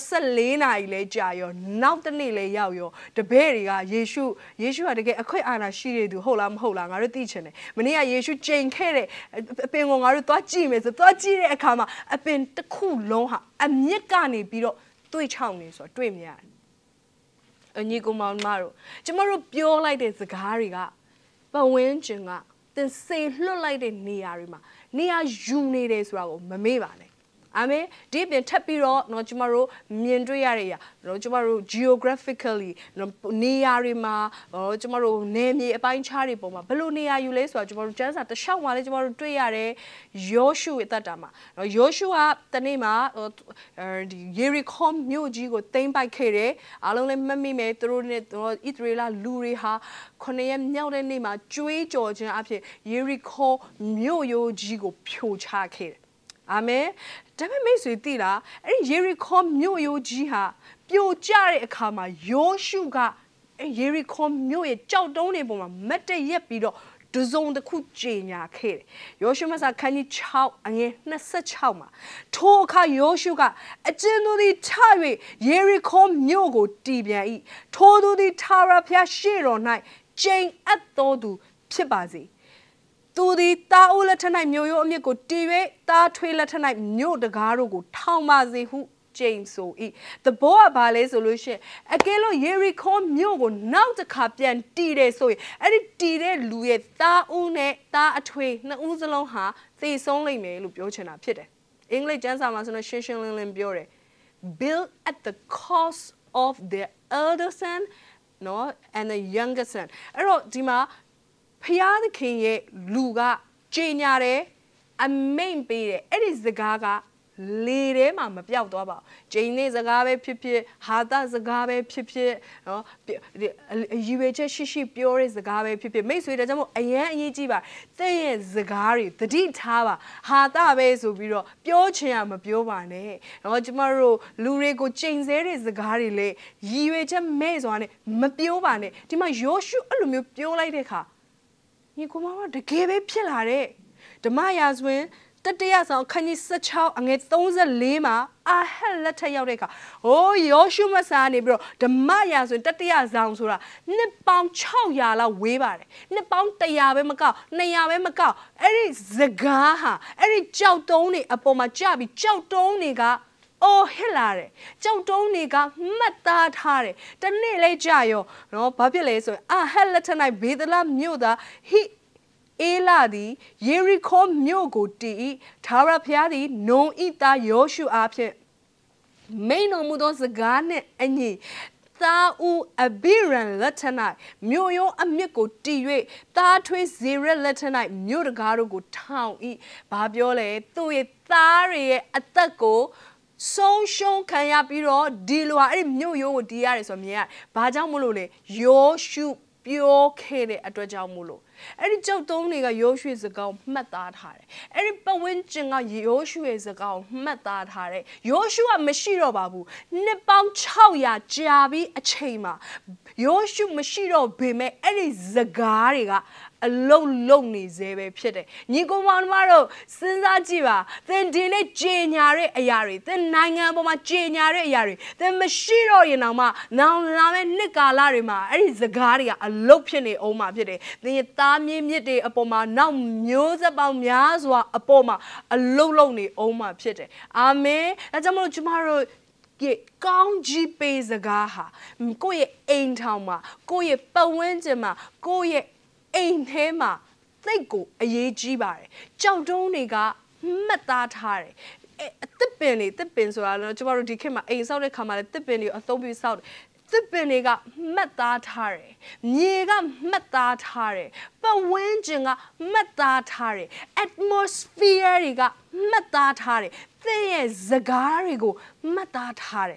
24နာရီလဲကြာရောနောက်တစ်နေ့လဲရောက်ရောတပည့်တွေကယေရှုယေရှုကတကယ်အခွင့်အာဏာရှိတဲ့သူဟုတ်လားမဟုတ်လားငါတို့သိချင်တယ်မနေ့ကယေရှုကြိမ်ခဲ့တဲ့အပင်ကိုငါတို့သွားကြည့်မယ်ဆိုသွားကြည့်တဲ့အခါမှာအပင်တစ်ခုလုံးဟာအမြစ်ကနေပြီးတော့တွေးချောက်နေဆိုတော့တွေ့မြင်ရတယ်အညီကောင်မောင်မတို့ကျမတို့ပြောလိုက်တဲ့စကားတွေကပတ်ဝန်းကျင်ကတင်စေလွတ်လိုက်တဲ့နေရာတွေမှာနေရာယူနေတယ်ဆိုတာကိုမမေ့ပါနဲ့အာမင်ဒီပြင်ထပ်ပြီးတော့เนาะကျမတို့မြင်တွေ့ရတဲ့ရာเนาะကျမတို့ geographically နေရာတွေမှာเนาะကျမတို့နေမြေအပိုင်းခြားတွေပေါ်မှာဘယ်လိုနေရာယူလဲဆိုတာကျမတို့ကျမ်းစာတစ်လျှောက်မှာလည်းကျမတို့တွေ့ရတယ်ယောရှုရဲ့အသက်တာမှာเนาะယောရှုကတနေ့မှာဒီယေရီခေါမြို့ကြီးကိုသိမ်းပိုက်ခဲ့တယ်အားလုံးလည်းမှတ်မိမယ်သူတို့နဲ့ဣသရေလလူတွေဟာခုနှစ်ရက်မြောက်တဲ့နေ့မှာကြွေးကြော်ခြင်းအဖြစ်ယေရီခေါမြို့ရိုးကြီးကိုဖြိုချခဲ့တယ်အာမင်ဒါပေမဲ့မိတ်ဆွေသိလားအဲ့ဒီယေရီခေါမြို့ရိုးကြီးဟာပြိုကျတဲ့အခါမှာယောရှုကအဲ့ယေရီခေါမြို့ရဲ့ကြောက်တုံးတွေပေါ်မှာမတ်တရက်ပြီးတော့ဒဇုံတစ်ခုကြေညာခဲ့တယ်ယောရှုမဆာခန်းကြီး6အငယ်26မှာထိုအခါယောရှုကအကျဉ်သူသည်ထ၍ယေရီခေါမြို့ကိုတည်ပြန်၏ထိုသူသည်ထာဝရဘုရားရှေ့တော်၌ကျိန်အပ်တော်သူဖြစ်ပါစေသူသည်တာအိုလက်ထ၌မြို့ရိုးအမြစ်ကိုတီး၍တာထွေးလက်ထ၌မြို့တကားတို့ကိုထောင်ပါစေဟုကျိန်ဆို၏သဘောကဘာလဲဆိုလို့ရှိရင်အကယ်လို့ယေရီခေါမြို့ကိုနောက်တစ်ခါပြန်တီးတယ်ဆိုရင်အဲ့ဒီတီးတဲ့လူရဲ့တာအိုနဲ့တာအထွေးနှစ်ဦးစလုံးဟာသေဆုံးလိမ့်မယ်လို့ပြောချင်တာဖြစ်တယ်အင်္ဂလိပ်ကျမ်းစာမှာဆိုတော့ရှင်းရှင်းလင်းလင်းပြောတယ် build at the cost of the elder son no and the younger son အဲ့တော့ဒီမှာဖျားသခင်ရဲ့လူကကြေညာတယ်အမိန်ပေးတယ်အဲ့ဒီစကားကလေထဲမှာမပြောက်သွားပါဘူးဂျိန်းနေစကားပဲဖြစ်ဖြစ်ဟာသစကားပဲဖြစ်ဖြစ်နော်အယူဝဲချက်ရှိရှိပြောတဲ့စကားပဲဖြစ်ဖြစ်မိတ်ဆွေတို့ကြောင့်မို့အရန်အရေးကြီးပါတဲ့ရဲ့စကားတွေတတိထားပါဟာသပဲဆိုပြီးတော့ပြောချင်ရမပြောပါနဲ့နော်ကျမတို့လူတွေကိုကြိမ်ဆဲတဲ့စကားတွေလေရည်ရွယ်ချက်မဲ့စွာနဲ့မပြောပါနဲ့ဒီမှာယောရှုအဲ့လိုမျိုးပြောလိုက်တဲ့အခါညီကောင်မကတကယ်ပဲဖြစ်လာတဲ့ဓမ္မရာဇဝင်တတိယဆောင်ခန်းကြီး16အငယ်34မှာအာဟက်လက်ထက်ရောက်တဲ့အခါဟိုးယောရှုမဆာနေပြီးတော့ဓမ္မရာဇဝင်တတိယဆောင်ဆိုတာနှစ်ပေါင်း600လောက်ဝေးပါတယ်နှစ်ပေါင်း100ပဲမကောက်200ပဲမကောက်အဲ့ဒီစကားဟာအဲ့ဒီကြောက်တုံးတွေအပေါ်မှာကြပြီးကြောက်တုံးတွေကအော်ဟစ်လာတယ်ကြောက်တုံးတွေကမှတ်သားထားတယ်တနေ့လဲကြာရောနော်ဘာဖြစ်လဲဆိုရင်အာဟက်လက်ထက်၌ဘေဒလမြို့သားဟိအေလာသည်ယေရီခေါမြို့ကိုတည်၏ထာဝရဘုရားသည်နုန်ဤသားယောရှုအားဖြင့်မိန်တော်မူသောစကားနှင့်အညီသာဦးအဘိရန်လက်ထ၌မြို့ရိုးအမြစ်ကိုတည်၍တာထွေးဇေရက်လက်ထ၌မြို့တကားတို့ကိုထောင်၏ဘာပြောလဲသူ့ရဲ့သားတွေရဲ့အသက်ကိုဆုံးရှုံးခံရပြီးတော့ဒီလိုဟာအဲ့ဒီမြို့ရိုးကိုတည်ရတယ်ဆိုမြင်ရဘာကြောင့်မလို့လဲယောရှုပြောခဲ့တဲ့အတွက်ကြောင့်မို့လို့အဲ့ဒီကြောက်တုံးတွေကယောရှုရဲ့စကားကိုမှတ်သားထားတယ်အဲ့ဒီပတ်ဝန်းကျင်ကယောရှုရဲ့စကားကိုမှတ်သားထားတယ်ယောရှုကမရှိတော့ပါဘူးနှစ်ပေါင်း600ကြာပြီးအချိန်မှာယောရှုမရှိတော့ပေမဲ့အဲ့ဒီစကားတွေကအလုံးလုံးနေသေးပဲဖြစ်တယ်ညီကောင်မောင်တို့စဉ်းစားကြည့်ပါသင်ဒီနေ့ကြေညာတဲ့အရာတွေသင်နိုင်ငံပေါ်မှာကြေညာတဲ့အရာတွေသင်မရှိတော့ရင်တော့မှနောင်လာမယ့်နှစ်ကာလတွေမှာအဲ့ဒီစကားတွေကအလုံးဖြစ်နေအောင်မှာဖြစ်တယ်သင်ရဲ့သားမြေးမြစ်တွေအပေါ်မှာနောက်မျိုးဆက်ပေါင်းများစွာအပေါ်မှာအလုံးလုံးနေအောင်မှာဖြစ်တယ်အာမင်ဒါကြောင့်မလို့ကျမတို့que kaunji pezga ha koye ain town ma koye pawenje ma koye ain the ma သိတ်ကိုအရေးကြီးပါတယ်ကြောက်တုံးတွေကမှတ်သားထားတယ်အသစ်ပင်တွေသစ်ပင်ဆိုတာတော့ကျမတို့ဒီခေတ်မှာအိမ်ဆောက်တဲ့ခါမှာလည်းသစ်ပင်တွေအသုံးပြုဆောက်သစ်ပင်တွေကမှတ်သားထားတယ်မြေကမှတ်သားထားတယ်ပတ်ဝန်းကျင်ကမှတ်သားထားတယ် atmosphere တွေကမှတ်သားထားတယ်သင်ရဲ့စကားတွေကိုမှတ်သားထားတယ်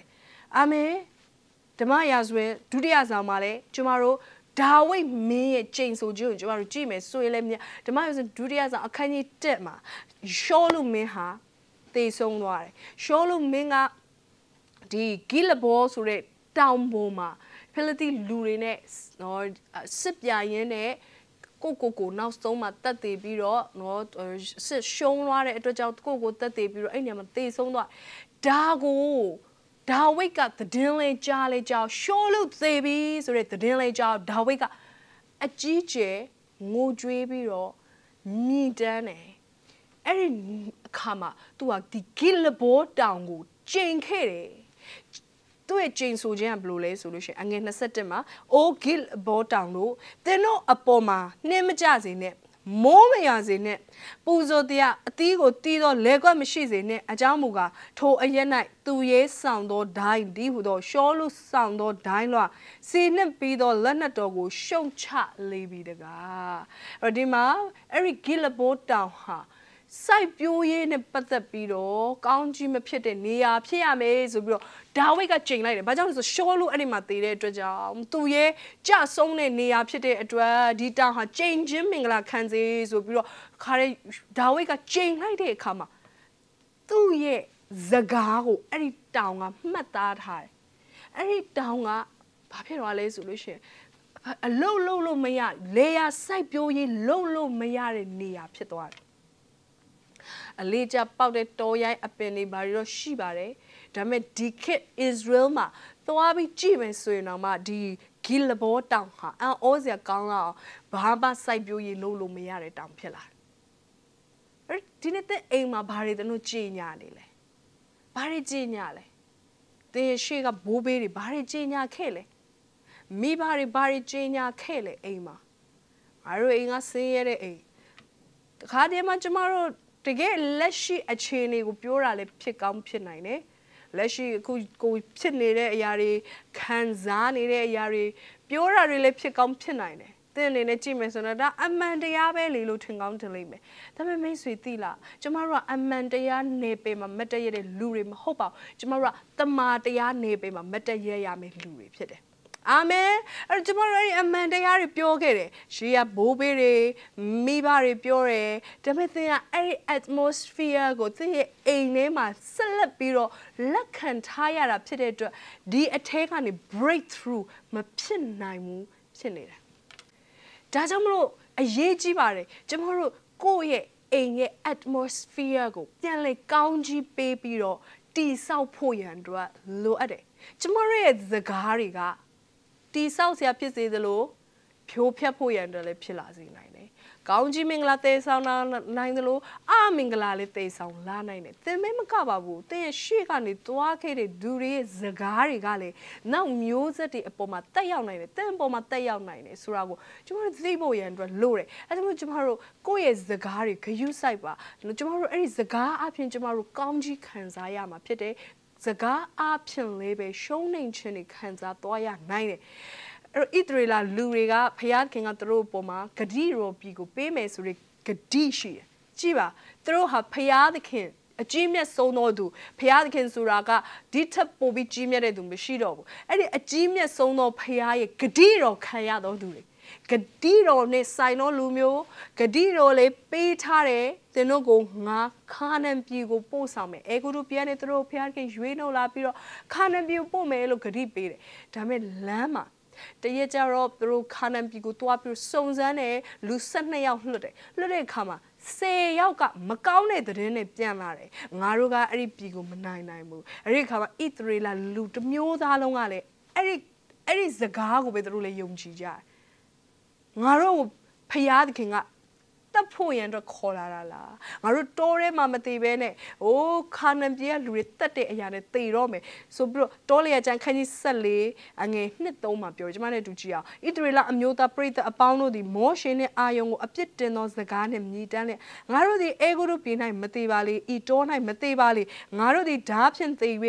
အာမင်ဓမ္မရာဇဝင်ဒုတိယဆောင်မှာလည်းကျမတို့ဒါဝိဒ်မင်းရဲ့ကျိန်ဆိုခြင်းကိုကျမတို့ကြည့်မယ်ဆိုရင်လည်းဓမ္မရာဇဝင်ဒုတိယဆောင်အခန်းကြီးတစ်မှာရှောလုမင်းဟာသေဆုံးသွားတယ်ရှောလုမင်းကဒီဂိလဘောဆိုတဲ့တောင်ပေါ်မှာဖိလိတိလူတွေနဲ့နော်စစ်ပြရင်းနဲ့ကိုကိုကိုနောက်ဆုံးမှာတက်တည်ပြီးတော့နော်စစ်ရှုံးသွားတဲ့အတွက်ကြောင့်ကိုကိုတက်တည်ပြီးတော့အဲ့ညမှာသေဆုံးသွားဒါကိုဒါဝိဒ်ကသတင်းလေးကြားလေးကြောက်ရှောလုသေပြီဆိုတဲ့သတင်းလေးကြောက်ဒါဝိဒ်ကအကြီးကျယ်ငိုကြွေးပြီးတော့မြည်တမ်းတယ်အဲ့ဒီအခါမှာသူကဒီဂိလဘောတောင်ကိုကျိန်ခဲ့တယ်သူ့ရဲ့ကျိန်ဆိုခြင်းကဘယ်လိုလဲဆိုလို့ရှိရင်အငယ်၂၁မှာအိုဂိလဘောတောင်တို့သင်တို့အပေါ်မှာနှင်းမကြစေနဲ့မိုးမရစေနဲ့ပူဇော်တရားအသီးကိုတီးတော့လဲကွက်မရှိစေနဲ့အကြောင်းမူကားထိုအရက်၌သူရေးဆောင်သောဒိုင်းဒီဟုသောရှောလုဆောင်သောဒိုင်းလွှာစီနှင့်ပြီးသောလက်နက်တော်ကိုရှုံချလေပြီတကားအဲ့ဒီမှာအဲ့ဒီဂိလဘောတောင်ဟာစိုက်ပျိုးရေးနဲ့ပတ်သက်ပြီးတော့ကောင်းကြီးမဖြစ်တဲ့နေရာဖြစ်ရမယ်ဆိုပြီးတော့ဒါဝိဒ်ကချိန်လိုက်တယ်။ဘာကြောင့်လဲဆိုရှောလုအဲ့ဒီမှာတည်တဲ့အတွက်ကြောင့်သူရဲ့ကြဆုံးတဲ့နေရာဖြစ်တဲ့အတွက်ဒီတောင်ဟာချိန်ချင်းမင်္ဂလာခံစေဆိုပြီးတော့ခါရဲဒါဝိဒ်ကချိန်လိုက်တဲ့အခါမှာသူ့ရဲ့စကားကိုအဲ့ဒီတောင်ကမှတ်သားထားတယ်။အဲ့ဒီတောင်ကဘာဖြစ်သွားလဲဆိုလို့ရှိရင်အလုံးလုံးလို့မရလေယာစိုက်ပျိုးရေးလုံးလုံးမရတဲ့နေရာဖြစ်သွားတယ်အလေးကျပေါက်တဲ့တော်ရိုင်းအပင်တွေဘာတွေတော့ရှိပါတယ်ဒါပေမဲ့ဒီခေတ် Israel မှာသွားပြီးကြည့်မယ်ဆိုရင်တော့မှဒီဂိလဘောတောင်ဟာအံ့ဩစရာကောင်းတော့ဘာမှစိုက်ပျိုးရေးလုပ်လို့မရတဲ့တောင်ဖြစ်လာတယ်ဒီနေ့တဲ့အိမ်မှာဘာတွေတို့ကြည်ညာနေလဲဘာတွေကြည်ညာလဲတင်းရှိကဘိုးဘေးတွေဘာတွေကြည်ညာခဲ့လဲမိဘတွေဘာတွေကြည်ညာခဲ့လဲအိမ်မှာငါတို့အိမ်ကဆင်းရဲတဲ့အိမ်တခါတည်းမှာကျမတို့တကယ်လက်ရှိအခြေအနေကိုပြောတာလည်းဖြစ်ကောင်းဖြစ်နိုင်တယ်လက်ရှိအခုကိုဖြစ်နေတဲ့အရာတွေခံစားနေတဲ့အရာတွေပြောတာတွေလည်းဖြစ်ကောင်းဖြစ်နိုင်တယ်သင်အနေနဲ့ကြည့်မယ်ဆိုတော့ဒါအမှန်တရားပဲလေလို့ထင်ကောင်းထင်လိမ့်မယ်ဒါပေမဲ့မိတ်ဆွေသိလားကျမတို့ကအမှန်တရားနေပေမှာမတ်တရတဲ့လူတွေမဟုတ်ပါဘူးကျမတို့ကတမာတရားနေပေမှာမတ်တရရမယ့်လူတွေဖြစ်တယ်အာမင်အဲ့တော့ကျမတို့အဲ့ဒီအမှန်တရားတွေပြောခဲ့တယ်ရှေးကဘိုးဘေးတွေမိဘတွေပြောတယ်ဒါပေမဲ့သင်ကအဲ့ဒီ atmosphere ကိုသင်ရဲ့အိမ်ထဲမှာဆက်လက်ပြီးတော့လက်ခံထားရတာဖြစ်တဲ့အတွက်ဒီအထဲကနေ breakthrough မဖြစ်နိုင်ဘူးဖြစ်နေတာဒါကြောင့်မလို့အရေးကြီးပါတယ်ကျမတို့ကိုယ့်ရဲ့အိမ်ရဲ့ atmosphere ကိုပြန်လေကောင်းကြီးပေးပြီးတော့တိဆောက်ဖို့ရန်အတွက်လိုအပ်တယ်ကျမတို့ရဲ့စကားတွေကတိဆောက်စရာဖြစ်စေသလိုဖြိုးဖြတ်ဖို့ရန်အတွက်လည်းဖြစ်လာစေနိုင်တယ်။ကောင်းကြီးမင်္ဂလာတေဆောင်နိုင်သလိုအမင်္ဂလာလည်းတေဆောင်လာနိုင်တယ်။သင်မဲမကပါဘူး။သင်ရဲ့ရှေ့ကနေသွားခဲ့တဲ့ဒူတွေရဲ့စကားတွေကလည်းနောက်မျိုးဆက်တွေအပေါ်မှာတက်ရောက်နိုင်တယ်။သင်အပေါ်မှာတက်ရောက်နိုင်တယ်ဆိုတာကိုကျွန်တော်တို့သိဖို့ရန်အတွက်လိုတယ်။အဲဒါကြောင့်ကျွန်တော်တို့ကိုယ့်ရဲ့စကားတွေဂရုစိုက်ပါ။ကျွန်တော်တို့အဲ့ဒီစကားအပြင်ကျွန်တော်တို့ကောင်းကြီးခံစားရမှာဖြစ်တယ်။စကားအဖြစ်လေးပဲရှုံးနေခြင်းတွေခံစားသွားရနိုင်တယ်အဲ့တော့ဣသရေလလူတွေကဖယားခင်ကသူတို့ပေါ်မှာဂတိရောပြည်ကိုပေးမယ်ဆိုတဲ့ဂတိရှိတယ်ကြည့်ပါသူတို့ဟာဖယားသခင်အကြီးမြတ်ဆုံးသောသူဖယားသခင်ဆိုတာကဒီထက်ပိုပြီးကြီးမြတ်တဲ့သူမရှိတော့ဘူးအဲ့ဒီအကြီးမြတ်ဆုံးသောဖယားရဲ့ဂတိတော်ခံရသောသူတွေဂတိတော်နဲ့ဆိုင်သောလူမျိုးဂတိတော်လေးပေးထားတယ်သင်တို့ကိုငါခါနန်ပြည်ကိုပို့ဆောင်မယ်အေဂုရုပြည်နဲ့သူတို့ဖျားခင်ရွေးနှုတ်လာပြီးတော့ခါနန်ပြည်ကိုပို့မယ်လို့ဂတိပေးတယ်ဒါပေမဲ့လမ်းမှာတရက်ကြတော့သူတို့ခါနန်ပြည်ကိုတွားပြီးစုံစမ်းတယ်လူ၁၂ယောက်လွတ်တယ်လွတ်တဲ့အခါမှာဆယ်ယောက်ကမကောင်းတဲ့သတင်းနဲ့ပြန်လာတယ်ငါတို့ကအဲ့ဒီပြည်ကိုမနိုင်နိုင်ဘူးအဲ့ဒီအခါမှာဣသရေလလူတစ်မျိုးသားလုံးကလည်းအဲ့ဒီအဲ့ဒီစကားကိုပဲသူတို့လည်းယုံကြည်ကြတယ်ငါတို့ဖယားသခင်ကတပ်ဖို့ရန်တော့ခေါ်လာတာလားငါတို့တိုးထဲမှာမတည်ပဲနဲ့ဟိုးခါနန်ပြည်ကလူတွေတက်တဲ့အရာနဲ့တည်တော့မယ်ဆိုပြီးတော့တိုးလျက်ကျန်ခန်းကြီး၁၄အငယ်နှစ်သုံးမှာပြောကျွန်မနဲ့တူကြည့်အောင်ဣသရေလအမျိုးသားပရိသတ်အပေါင်းတို့သည်မောရှေနှင့်အာယုန်ကိုအပြစ်တင်သောစကားနှင့်မြည်တမ်းလျက်ငါတို့သည်အေဂုရုပြည်၌မတည်ပါလေဤတိုး၌မတည်ပါလေငါတို့သည်ဓာဖြင့်တည်၍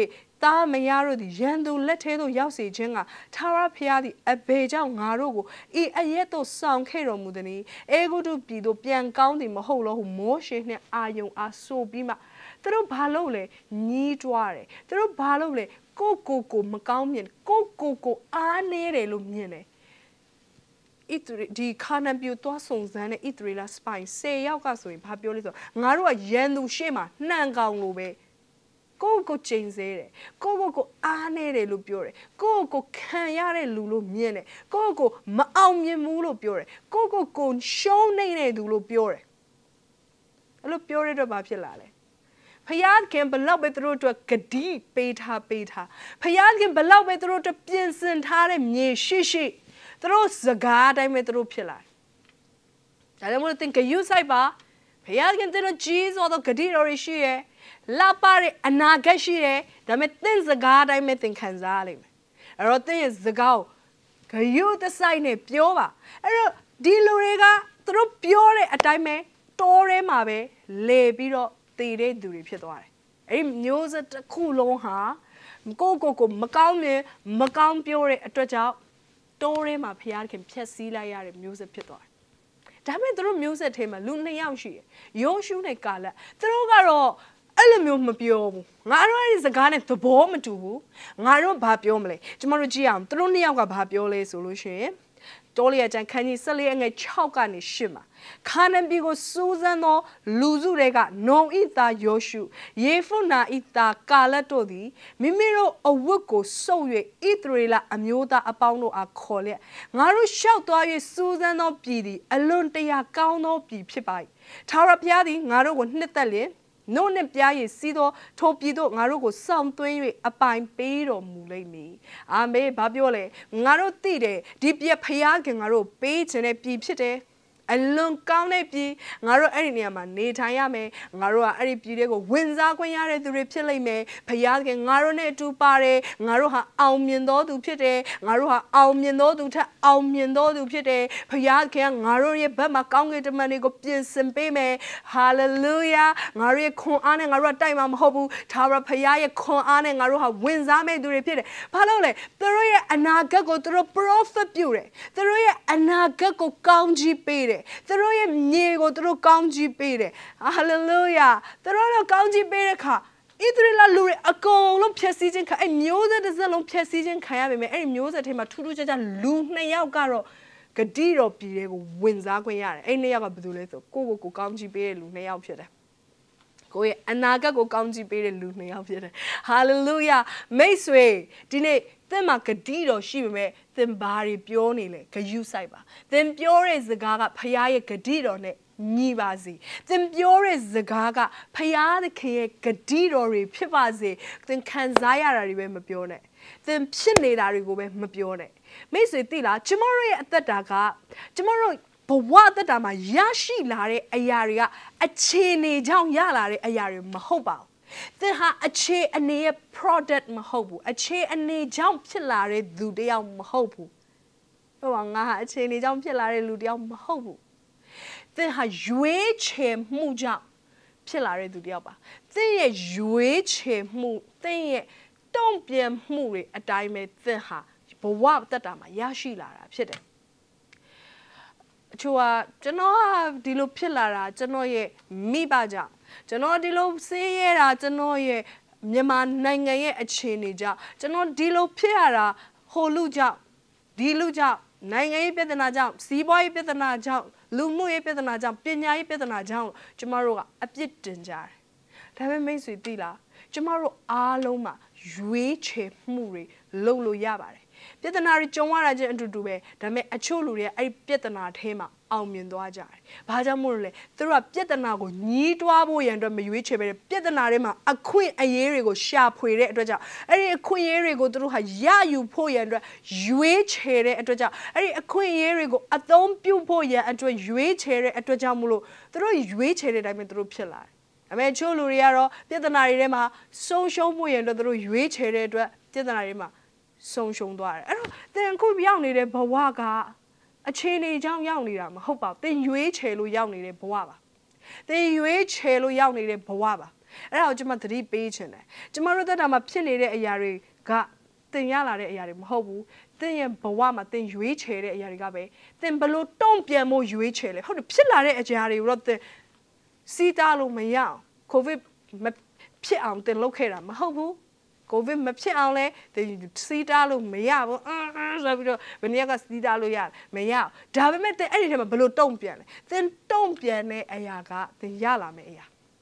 သားမယားတို့သည်ရန်သူလက်ထဲသို့ရောက်စေခြင်းကထာဝရဘုရားသည်အဘယ်ကြောင့်ငါတို့ကိုဤအရက်သို့ဆောင်ခဲ့တော်မူသည်။အေဂုတုပြည်သို့ပြန်ကောင်းသည်မဟုတ်လောဟုမောရှေနှင့်အာယုန်အားဆိုပြီးမှသူတို့ဘာလို့လဲညီးတွားတယ်သူတို့ဘာလို့လဲကိုကိုကိုမကောင်းမြင်ကိုကိုကိုအားနေတယ်လို့မြင်တယ်ဣသရေဒီခါနန်ပြူသွားစုံစမ်းတဲ့ဣသရေလစပိုင်၁၀ယောက်ကဆိုရင်ဘာပြောလဲဆိုတော့ငါတို့ကရန်သူရှေ့မှာနှံကောင်လို့ပဲကိုကိုချိန်ဆဲတယ်ကိုကိုကိုအားနေတယ်လို့ပြောတယ်ကိုကိုခံရတဲ့လူလို့မြင်တယ်ကိုကိုမအောင်မြင်ဘူးလို့ပြောတယ်ကိုကိုကိုရှုံးနေတဲ့သူလို့ပြောတယ်အဲ့လိုပြောရတော့ဘာဖြစ်လာလဲဖယားခင်ဘလောက်ပဲသူတို့အတွက်ဂတိပေးထားပေးထားဖယားခင်ဘလောက်ပဲသူတို့အတွက်ပြင်ဆင်ထားတဲ့မြေရှိရှိသူတို့စကားအတိုင်းပဲသူတို့ဖြစ်လာတယ်ဒါကြောင့်မို့သင်ဂယုစိုက်ပါဖယားခင်သူတို့ကြီးစွာသောဂတိတော်တွေရှိရဲ့လာပါတဲ့အနာဂတ်ရှိတယ်ဒါပေမဲ့သင်စကားအတိုင်းပဲသင်ခံစားရလိမ့်မယ်အဲ့တော့သင်ရဲ့စကားကိုဂယုတစိုက်နဲ့ပြောပါအဲ့တော့ဒီလူတွေကသူတို့ပြောတဲ့အတိုင်းပဲတိုးထဲမှာပဲလေပြီးတော့တည်တဲ့သူတွေဖြစ်သွားတယ်အဲ့ဒီမျိုးစတစ်ခုလုံးဟာကိုကိုကိုမကောင်းမြင်မကောင်းပြောတဲ့အတွက်ကြောင့်တိုးထဲမှာဖျားခင်ဖြက်စီးလိုက်ရတဲ့မျိုးစဖြစ်သွားတယ်ဒါပေမဲ့သူတို့မျိုးဆက်ထဲမှာလူနှစ်ယောက်ရှိတယ်ယောရှုနဲ့ကာလသူတို့ကတော့အဲ့လိုမျိုးမပြောဘူးငါတို့အဲ့ဒီစကားနဲ့သဘောမတူဘူးငါတို့ဘာပြောမလဲကျမတို့ကြည့်အောင်သူတို့နှစ်ယောက်ကဘာပြောလဲဆိုလို့ရှိရင်တောလျာကျန်ခန်းကြီး၁၄အငယ်၆ကနေ၈မှာခါနန်ပြည်ကိုစူးစမ်းသောလူစုတွေကနုံဤသားယောရှုယေဖုနာဤသားကာလတ်တို့သည်မိမိတို့အဝတ်ကိုစုပ်၍ဣသရေလအမျိုးသားအပေါင်းတို့အားခေါ်လျက်ငါတို့ရှောက်သွား၍စူးစမ်းသောပြည်သည်အလွန်တရာကောင်းသောပြည်ဖြစ်ပါ၏ထာဝရဘုရားသည်ငါတို့ကိုနှစ်သက်လျက်နို့နှင့်ပြားရည်စီးသောထိုပြည်သို့ငါတို့ကိုစောင့်သွင်း၍အပိုင်ပေးတော်မူလိမ့်မည်အာမေဘာပြောလဲငါတို့သိတယ်ဒီပြည်ဖျားခင်ငါတို့ပေးခြင်းတဲ့ပြည်ဖြစ်တယ်အလွန်ကောင်းတဲ့ပြည်ငါတို့အဲ့ဒီနေရာမှာနေထိုင်ရမယ်ငါတို့ကအဲ့ဒီပြည်တွေကိုဝင်စားခွင့်ရတဲ့သူတွေဖြစ်လိမ့်မယ်ဖယားခင်ငါတို့နဲ့အတူပါတယ်ငါတို့ဟာအောင်မြင်သောသူဖြစ်တယ်ငါတို့ဟာအောင်မြင်သောသူထက်အောင်မြင်သောသူဖြစ်တယ်ဖယားခင်ငါတို့ရဲ့ဘက်မှာကောင်းကင်တမန်တွေကိုပြင်ဆင်ပေးမယ်ဟာလေလုယာငါတို့ရဲ့ခွန်အားနဲ့ငါတို့ကတိုက်မှာမဟုတ်ဘူးထာဝရဖယားရဲ့ခွန်အားနဲ့ငါတို့ဟာဝင်စားမဲ့သူတွေဖြစ်တယ်ဘာလို့လဲသူတို့ရဲ့အနာဂတ်ကိုသူတို့ prophet ပြုတယ်သူတို့ရဲ့အနာဂတ်ကိုကောင်းကြီးပေးတယ်သူတို့ရဲ့မြေကိုသူတို့ကောင်းကြီးပေးတယ်ဟာလေလုယာသူတို့တော့ကောင်းကြီးပေးတဲ့အခါဣသရေလလူတွေအကုန်လုံးဖြည့်ဆည်းခြင်းခံအဲ့မျိုးဆက်တစ်စက်လုံးဖြည့်ဆည်းခြင်းခံရပေမဲ့အဲ့ဒီမျိုးဆက်ထဲမှာထူးထူးခြားခြားလူနှစ်ယောက်ကတော့ဂတိတော်ပြည်တွေကိုဝင်စားခွင့်ရတယ်အဲ့နှစ်ယောက်ကဘယ်သူလဲဆိုကိုကိုကိုကောင်းကြီးပေးတဲ့လူနှစ်ယောက်ဖြစ်တယ်ကိုရဲ့အနာဂတ်ကိုကောင်းကြီးပေးတဲ့လူနှစ်ယောက်ဖြစ်တယ်ဟာလေလုယာမိတ်ဆွေဒီနေ့သင်မှာဂတိတော်ရှိပေမဲ့သင်ဘာတွေပြောနေလဲဂယုစိုက်ပါသင်ပြောတဲ့စကားကဖခင်ရဲ့ဂတိတော်နဲ့ညီပါစေသင်ပြောတဲ့စကားကဖခင်သခင်ရဲ့ဂတိတော်တွေဖြစ်ပါစေသင်ခံစားရတာတွေပဲမပြောနဲ့သင်ဖြစ်နေတာတွေကိုပဲမပြောနဲ့မိတ်ဆွေသိလားကျမတို့ရဲ့အသက်တာကကျမတို့ဘဝအသက်တာမှာရရှိလာတဲ့အရာတွေကအခြေအနေကြောင့်ရလာတဲ့အရာတွေမဟုတ်ပါဘူးသင်ဟာအခြေအနေရဲ့ product မဟုတ်ဘူးအခြေအနေကြောင့်ဖြစ်လာတဲ့သူတယောက်မဟုတ်ဘူးဟောငါဟာအခြေအနေကြောင့်ဖြစ်လာတဲ့လူတယောက်မဟုတ်ဘူးသင်ဟာရွေးချယ်မှုကြောင့်ဖြစ်လာတဲ့သူတယောက်ပါသင်ရဲ့ရွေးချယ်မှုသင်ရဲ့တုံ့ပြန်မှုတွေအတိုင်းပဲသင်ဟာဘဝတက်တာမှာရရှိလာတာဖြစ်တယ်အချို့ကကျွန်တော်ဟာဒီလိုဖြစ်လာတာကျွန်တော်ရဲ့မိဘကြောင့်ကျွန်တော်ဒီလိုဆင်းရဲတာကျွန်တော်ရဲ့မြန်မာနိုင်ငံရဲ့အခြေအနေကြောင့်ကျွန်တော်ဒီလိုဖြစ်ရတာဟိုလူကြောင့်ဒီလူကြောင့်နိုင်ငံရေးပြဿနာကြောင့်စီးပွားရေးပြဿနာကြောင့်လူမှုရေးပြဿနာကြောင့်ပညာရေးပြဿနာကြောင့်ကျမတို့ကအပြစ်တင်ကြတယ်ဒါပေမဲ့မိတ်ဆွေသိလားကျမတို့အားလုံးမှာရွေးချယ်မှုတွေလုပ်လို့ရပါတယ်ပြဿနာတွေကြုံရတာချင်းအတူတူပဲဒါပေမဲ့အချို့လူတွေကအဲ့ဒီပြဿနာထဲမှာအောင်မြင်သွားကြတယ်။ဘာကြောင့်မို့လို့လဲသူတို့ကပြဿနာကိုညီးတွားဖို့ရန်အတွက်မရွေးချယ်ပဲပြဿနာထဲမှာအခွင့်အရေးတွေကိုရှာဖွေတဲ့အတွက်ကြောင့်အဲ့ဒီအခွင့်အရေးတွေကိုသူတို့ဟာရယူဖို့ရန်အတွက်ရွေးချယ်တဲ့အတွက်ကြောင့်အဲ့ဒီအခွင့်အရေးတွေကိုအသုံးပြုဖို့ရန်အတွက်ရွေးချယ်တဲ့အတွက်ကြောင့်မို့လို့သူတို့ရွေးချယ်တဲ့အတိုင်းပဲသူတို့ဖြစ်လာတယ်။ဒါပေမဲ့ချို့လူတွေကတော့ပြဿနာတွေထဲမှာဆုံးရှုံးဖို့ရန်အတွက်သူတို့ရွေးချယ်တဲ့အတွက်ပြဿနာတွေမှာဆုံးရှုံးသွားတယ်အဲ့တော့သင်ခုရောက်နေတဲ့ဘဝကအခြေအနေကြောင့်ရောက်နေတာမဟုတ်ပါဘူးသင်ရွေးချယ်လို့ရောက်နေတဲ့ဘဝပါ They you chelo young lady Bawaba. And I'll jump three page in there. Tomorrow that I'm a penny a yari got the yala yarim hobu, then Bawama, then you each head a yarigabe, then below don't be a more you each head. How the pillar a jari wrote the Sitalo Mayao, COVID Pit out then locate a hobu. Covid mapse aule the sitalo mayabo when you got sitalo ya mayao dabe the anytime below don't pian then don't pian ayaga the yala maya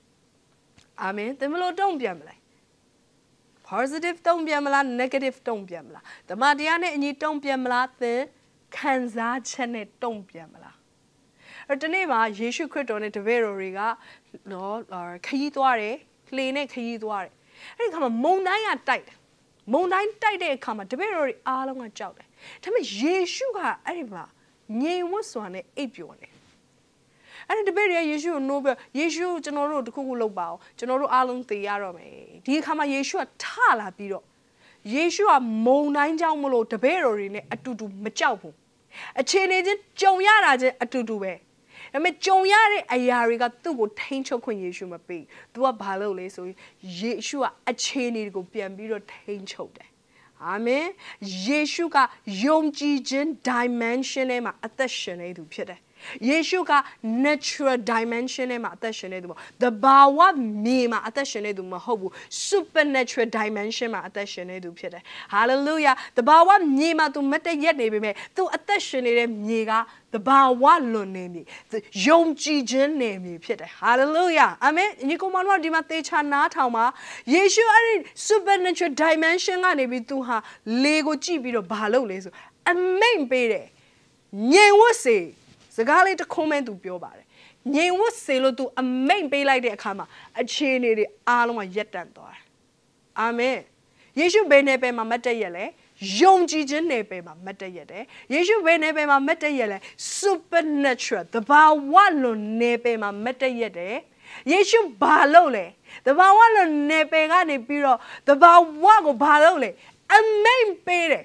amen the below don't piamla positive don't piamla negative don't piamla the madiane and you don't piamla the kanza chene don't piamla or the name are Yeshu crit on it to vero riga no or kayitware clean it kayitware I come a monai tight. Monai tight, come a debate all along a job. Tell me, ye sugar, Ariba, ye was one a pione. And the berry Yeshu noble, Yeshu General to Kulu bow, General Allen the Yarome. Do you come a Yeshua Tala Biro? Yeshua monai jamolo debate in a to do machapu. A chain agent, Joyara a to do way. And me Joyari a yariga to go taincho when Yeshu may be. Do a balole so Yeshua a chain go be and be a taincho. Amen. Yeshuka yom dimension ema attention to Peter. Yeshuka natural dimension ema attention to the bawa mima attention to Mahobu supernatural dimension ma attention to Peter. Hallelujah. The bawa mima to meta yet name to attention niga the bawa lo name the yom jijin name Peter. Hallelujah. Amen. Nikomano dimate chana tama Yeshu are supernatural dimension and maybe to her lego chibi balo leso. Amen. Bede. Nye was say. Sagale to comment to Bio Bare. Ye was sailor to a main bay like the Kama, a chain the alma yet and door. Amen. Yeshu Benepe ma meta yele, Yom Jijin nepe ma meta yede, Yeshu Benepe ma meta yele, supernatural, the Bawalo nepe ma meta yede, Yeshu Balole, the Bawalo nepe gani biro, the Bawago Balole, a main bay.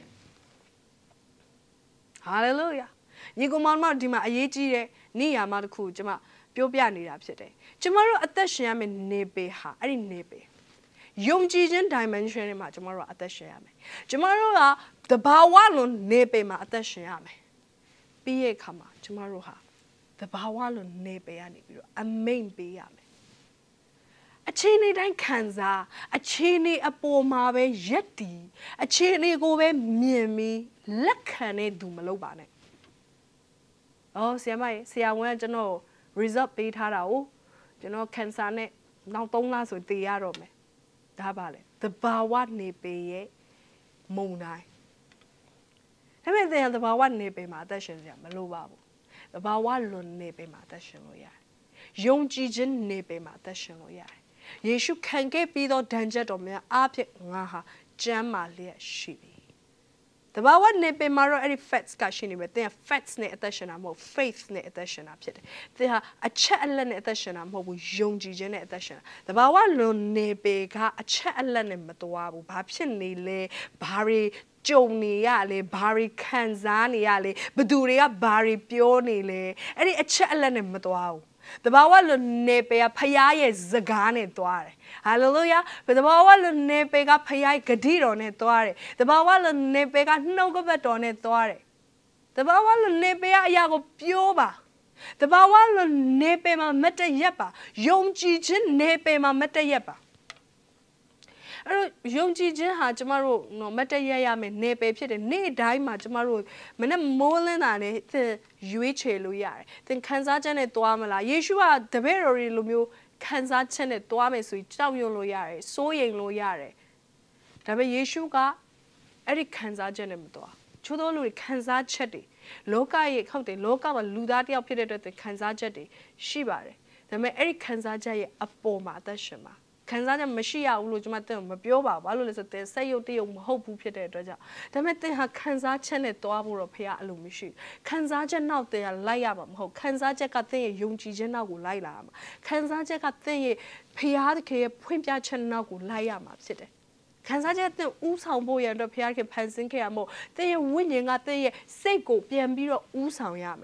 Hallelujah. You go mamma dima a yeji ni amaku jama biobiani upset. Tomorrow at the sham in nebe ha, I nebe. Young Jijan dimension in my tomorrow at the sham. Tomorrow the bawalon nebe ma at the sham. Be a kama, tomorrow ha. The bawalon nebe and a main be yame. A chini dan kanza, a chini a poor mabe yeti, a chini go be mimi, lakane dumalobane. Oh, see, my see, I went to know result be tarao, you know, cancer net, now don't last with the arome. Dabale, the bawat ne be monai. I mean, they have the bawat ne be my dashes, Maluba. The bawalon ne be my dashenoya. Young Jijin ne be my dashenoya. Yeshu can get be the danger of me up yet, naha, jamma lia shibi. The bawa nepe maro any fats kashini, but they are fats ne attention am more faith ne attention up yet. They are a chatlan attention am more young jigen attention. The bawa lo nepe ka a chatlan in matuabu, papshin le, bari, joni yale, bari kanzani yale, baduria bari pioni le, any a chatlan in matuau. The bawa nepe a payaye zagane toare. Hallelujah. But the bawa nepe a payay gadiro ne toare. The bawa nepe a no gobatone toare. The bawa nepe a yago pioba. The bawa nepe ma meta yepa. Yom jijin nepe ma meta yepa. Young Jijin had tomorrow no matter ya me ne paper the ne die ma tomorrow. Mena molen and it the Uiche Luyar. Then Kansajan et Duamala. Yeshua the very lumio Kansajan et Duame switch down your loyare, soying loyare. Tabe Yeshuga Eric Kansajan and Dua. Chudolu Kansa chetty. Loka ye come the loka ludati appeared at the Kansa jetty. Shibare. The me Eric Kansaja a poma the shema. Kansaja Mashia Ulujmatum, Mabioba, Valulis, say you deal hope Peter Doja. The mete ha Kansajan et Doabu Pia Alumishi. Kansaja now they are layabam, ho Kansaja got the young Gijana will lie lam. Kansaja got the Piadke, Pimpia Chana will lie am upset. Kansaja the Usang boy and the Piake Pansin Camo, they are winning at the Seiko, Piambiro Usang Yame.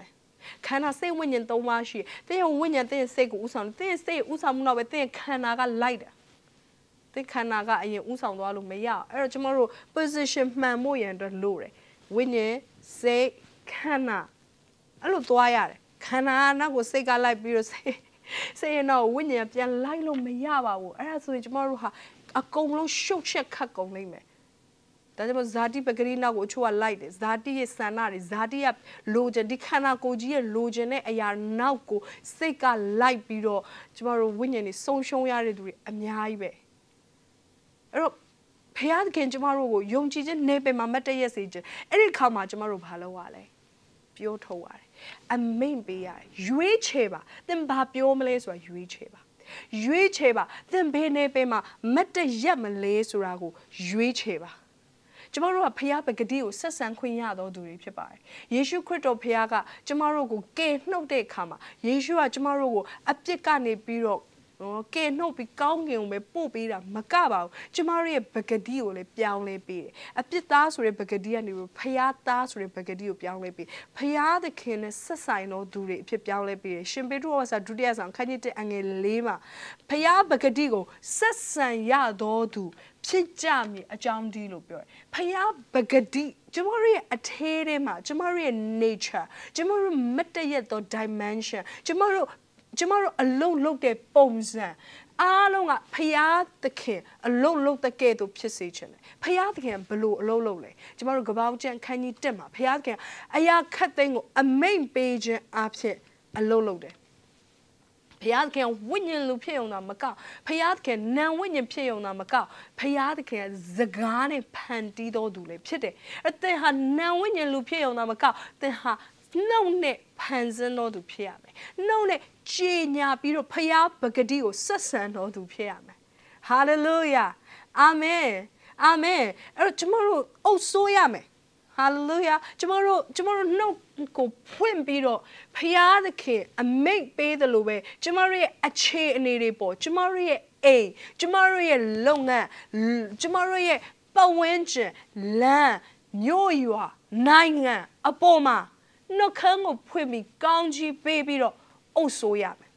ခန္ဓာစိတ်ဝိညာဉ်သုံးပါးရှိတယ်သင်ရဲ့ဝိညာဉ်သင်ရဲ့စိတ်ကိုဥဆောင်သင်ရဲ့စိတ်ဥဆောင်မှုတော့ပဲသင်ရဲ့ခန္ဓာကလိုက်တယ်သင်ခန္ဓာကအရင်ဥဆောင်သွားလို့မရအောင်အဲ့တော့ကျွန်တော်တို့ position မှန်ဖို့ရန်အတွက်လိုတယ်ဝိညာဉ်စိတ်ခန္ဓာအဲ့လိုသွားရတယ်ခန္ဓာကနောက်ကိုစိတ်ကလိုက်ပြီးတော့စိတ်စိတ်ရတော့ဝိညာဉ်ပြန်လိုက်လို့မရပါဘူးအဲ့ဒါဆိုရင်ကျွန်တော်တို့ဟာအကုန်လုံးရှုပ်ချက်ခတ်ကုန်လိမ့်မယ်ဒါကြောင့်ဇာတိပဂရိနောက်ကိုအချို့ကလိုက်တယ်ဇာတိရဲ့ဆန္ဒတွေဇာတိရဲ့လိုချင်ဒီခန္ဓာကိုယ်ကြီးရဲ့လိုချင်တဲ့အရာနောက်ကိုစိတ်ကလိုက်ပြီးတော့ကျွန်တော်တို့ဝိညာဉ်တွေဆုံးရှုံးရတဲ့သူတွေအများကြီးပဲအဲ့တော့ဖခင်ကျွန်တော်တို့ကိုယုံကြည်ခြင်းနေပင်မှာမတ်တရက်စေခြင်းအဲ့ဒီခါမှာကျွန်တော်တို့ဘာလုပ်ရလဲပြောထုတ်ရတယ်အမိန်ပေးရတယ်ရွေးချယ်ပါသင်ဘာပြောမလဲဆိုတာရွေးချယ်ပါရွေးချယ်ပါသင်ဘယ်နေပင်မှာမတ်တရက်မလဲဆိုတာကိုရွေးချယ်ပါကျမတို့ကဖခင်ပဂတိကိုဆက်ဆံခွင့်ရတော်သူတွေဖြစ်ပါတယ်ယေရှုခရစ်တော်ဖခင်ကကျမတို့ကိုကယ်နှုတ်တဲ့အခါမှာယေရှုကကျမတို့ကိုအပြစ်ကနေပြီးတော့နော်ကဲနှုတ်ပြီးကောင်းကင်ကိုပဲပို့ပေးတာမကပါဘူးကျမတို့ရဲ့ပဂတိကိုလည်းပြောင်းလဲပေးတယ်အပြစ်သားဆိုတဲ့ပဂတိကနေပြီးဖျားသားဆိုတဲ့ပဂတိကိုပြောင်းလဲပေးဖျားသခင်နဲ့ဆက်ဆိုင်တော်သူတွေအဖြစ်ပြောင်းလဲပေးတယ်ရှင်ပေတရုကဒုတိယဆောင်ခန်းကြီးတဲ့အငယ်လေးမှာဖျားပဂတိကိုဆက်ဆံရတော်သူဖြစ်ကြမည်အကြောင်းဒီလို့ပြောတယ်ဖျားပဂတိကျမတို့ရဲ့အထဲထဲမှာကျမတို့ရဲ့ nature ကျမတို့မတည့်ရသော dimension ကျမတို့ကျမတို့အလုံးလုံးတဲ့ပုံစံအားလုံးကဖျားသခင်အလုံးလုံးတဲ့ကဲ့သို့ဖြစ်စေခြင်းလေဖျားသခင်ဘလို့အလုံးလုံးလဲကျမတို့ကပောက်ကျန်ခန်းကြီးတက်မှာဖျားသခင်အရာခတ်သိမ်းကိုအမိန်ပေးခြင်းအဖြစ်အလုံးလုံးတယ်ဖျားသခင်ဝိညာဉ်လူဖြစ်ုံတာမကောက်ဖျားသခင်နာဝိညာဉ်ဖြစ်ုံတာမကောက်ဖျားသခင်စကားနဲ့ဖန်တီးတော်သူလေဖြစ်တယ်အသင်ဟာနာဝိညာဉ်လူဖြစ်ုံတာမကောက်သင်ဟာနှုတ်နဲ့ဖန်ဆင်းတော်သူဖြစ်ရမယ်နှုတ်နဲ့ကြည်ညာပြီးတော့ဖျားပဂတိကိုဆက်ဆံတော်သူဖြစ်ရမယ်ဟာလေလုယာအာမင်အာမင်အဲ့တော့ကျမတို့အုပ်ဆိုးရမယ်ဟာလေလုယာကျမတို့ကျမတို့နှုတ်ကိုဖွင့်ပြီးတော့ဖျားသခင်အမိတ်ပေးတယ်လို့ပဲကျမတို့ရဲ့အခြေအနေတွေပေါ်ကျမတို့ရဲ့အိမ်ကျမတို့ရဲ့လုပ်ငန်းကျမတို့ရဲ့ပတ်ဝန်းကျင်လမ်းမြို့ရွာနိုင်ငံအပေါ်မှာနှုတ်ခမ်းကိုဖွင့်ပြီးကောင်းကြီးပေးပြီးတော့အုပ်ဆိုးရမယ်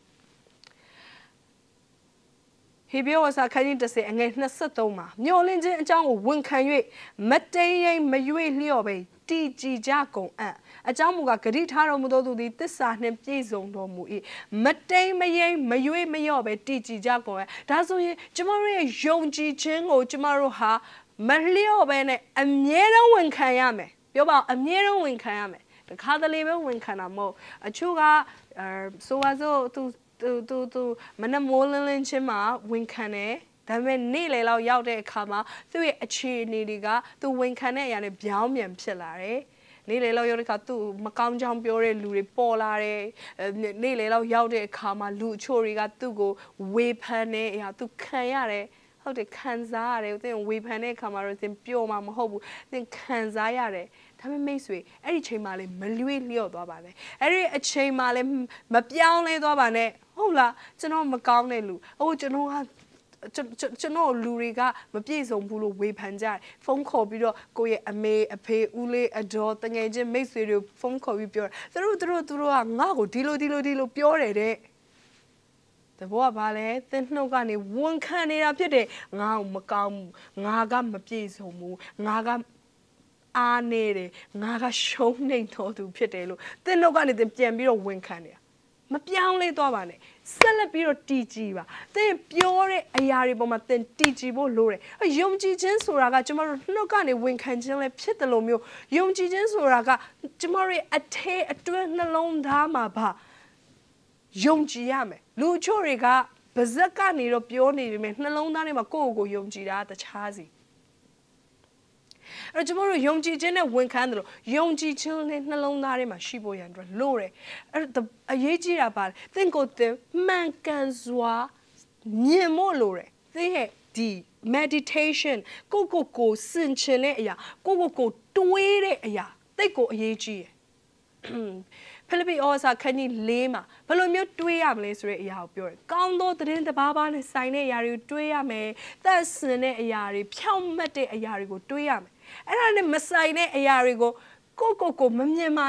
ဟေဘရဲဝါစာခန်းကြီးတစ်ဆယ်အငယ်နှစ်ဆယ့်သုံးမှာမျောလင်းခြင်းအကြောင်းကိုဝန်ခံ၍မတိမ်ရင်မရွေ့လျော့ပဲတည်ကြည်ကြကုန်အံ့အကြောင်းမူကားဂတိထားတော်မူသောသူသည်သစ္စာနှင့်ပြည့်စုံတော်မူ၏မတိမ်မရင်မရွေ့မလျော့ပဲတည်ကြည်ကြကုန်အံ့ဒါဆိုရင်ကျမတို့ရဲ့ယုံကြည်ခြင်းကိုကျမတို့ဟာမလျော့ပဲနဲ့အမြဲတမ်းဝန်ခံရမယ်ပြောပါအောင်အမြဲတမ်းဝန်ခံရမယ်တခါတလေပဲဝန်ခံတာမဟုတ်အချို့ကအဲဆိုပါစို့သူသူသူသူမနမိုးလင်းလင်းချင်းမှာဝန်ခံတယ်ဒါပေမဲ့နေ့လေလောက်ရောက်တဲ့အခါမှာသူ့ရဲ့အခြေအနေတွေကသူဝန်ခံတဲ့အရာနဲ့ပြောင်းပြန်ဖြစ်လာတယ်နေ့လေလောက်ရောက်တဲ့အခါသူ့မကောင်းကြောင်ပြောတဲ့လူတွေပေါ်လာတယ်နေ့လေလောက်ရောက်တဲ့အခါမှာလူအချို့တွေကသူ့ကိုဝေဖန်နေအရာသူခံရတယ်ဟုတ်တယ်ခံစားရတယ်သင်ဝေဖန်တဲ့အခါမှာတော့သင်ပျော်မှာမဟုတ်ဘူးသင်ခံစားရတယ်ဒါပေမဲ့မိတ်ဆွေအဲ့ဒီချိန်မှာလေမလွေ့လျော့သွားပါနဲ့အဲ့ဒီအချိန်မှာလေမပြောင်းလဲသွားပါနဲ့ဟုတ်လားကျွန်တော်မကောင်းတဲ့လူဟိုကျွန်တော်ကကျွန်တော်လူတွေကမပြည့်စုံဘူးလို့ဝေဖန်ကြတယ်ဖုန်းခေါ်ပြီးတော့ကိုယ့်ရဲ့အမေအဖေဦးလေးအတော်တငယ်ချင်းမိတ်ဆွေတွေဖုန်းခေါ်ပြီးပြောတယ်သူတို့သူတို့သူတို့ကငါ့ကိုဒီလိုဒီလိုဒီလိုပြောတယ်တဲ့တဘောကဘာလဲသင်နှုတ်ကနေဝန်ခံနေတာဖြစ်တယ်ငါ့ကိုမကောင်းဘူးငါကမပြည့်စုံဘူးငါကအားနေတယ်ငါကရှုံးနေတော်သူဖြစ်တယ်လို့သင်နှုတ်ကနေသင်ပြန်ပြီးတော့ဝန်ခံနေတာမပြောင်းလဲသွားပါနဲ့ဆက်လက်ပြီးတော့တည်ကြည်ပါသင်ပြောတဲ့အရာတွေပေါ်မှာသင်တည်ကြည်ဖို့လိုတယ်ယုံကြည်ခြင်းဆိုတာကကျမတို့နှုတ်ကနေဝန်ခံခြင်းလည်းဖြစ်တယ်လို့မျိုးယုံကြည်ခြင်းဆိုတာကကျမတို့ရဲ့အထဲအတွင်းနှလုံးသားမှာပါယုံကြည်ရမယ်လူချို့တွေကဗဇက်ကနေတော့ပြောနေပေမဲ့နှလုံးသားထဲမှာကိုယ့်ကိုယ်ကိုယုံကြည်တာတခြားစီအဲ့တော့ကျွန်တော်တို့ယုံကြည်ခြင်းနဲ့ဝန်ခံတယ်လို့ယုံကြည်ခြင်းနဲ့နှလုံးသားထဲမှာရှိဖို့ရန်အတွက်လို့တယ်အဲ့တော့အရေးကြီးတာပါလေသင်ကိုယ်သင်မှန်ကန်စွာမြင်ဖို့လို့တယ်သင်ရဲ့ဒီ meditation ကိုကိုကိုစင်ချင်တဲ့အရာကိုကိုကိုတွေးတဲ့အရာသိတ်ကိုအရေးကြီးရယ်ဖိလိပ္ပိဩစာခန်းကြီးလေးမှာဘယ်လိုမျိုးတွေးရမလဲဆိုတဲ့အရာကိုပြောတယ်။ကောင်းသောသတင်းတဘာဘာနဲ့ဆိုင်တဲ့အရာတွေကိုတွေးရမယ်။သက်စင်တဲ့အရာတွေဖြောင့်မတ်တဲ့အရာတွေကိုတွေးရမယ်။အဲ့ဒါနဲ့မဆိုင်တဲ့အရာတွေကိုကိုကိုကိုမမြင်ပါနဲ့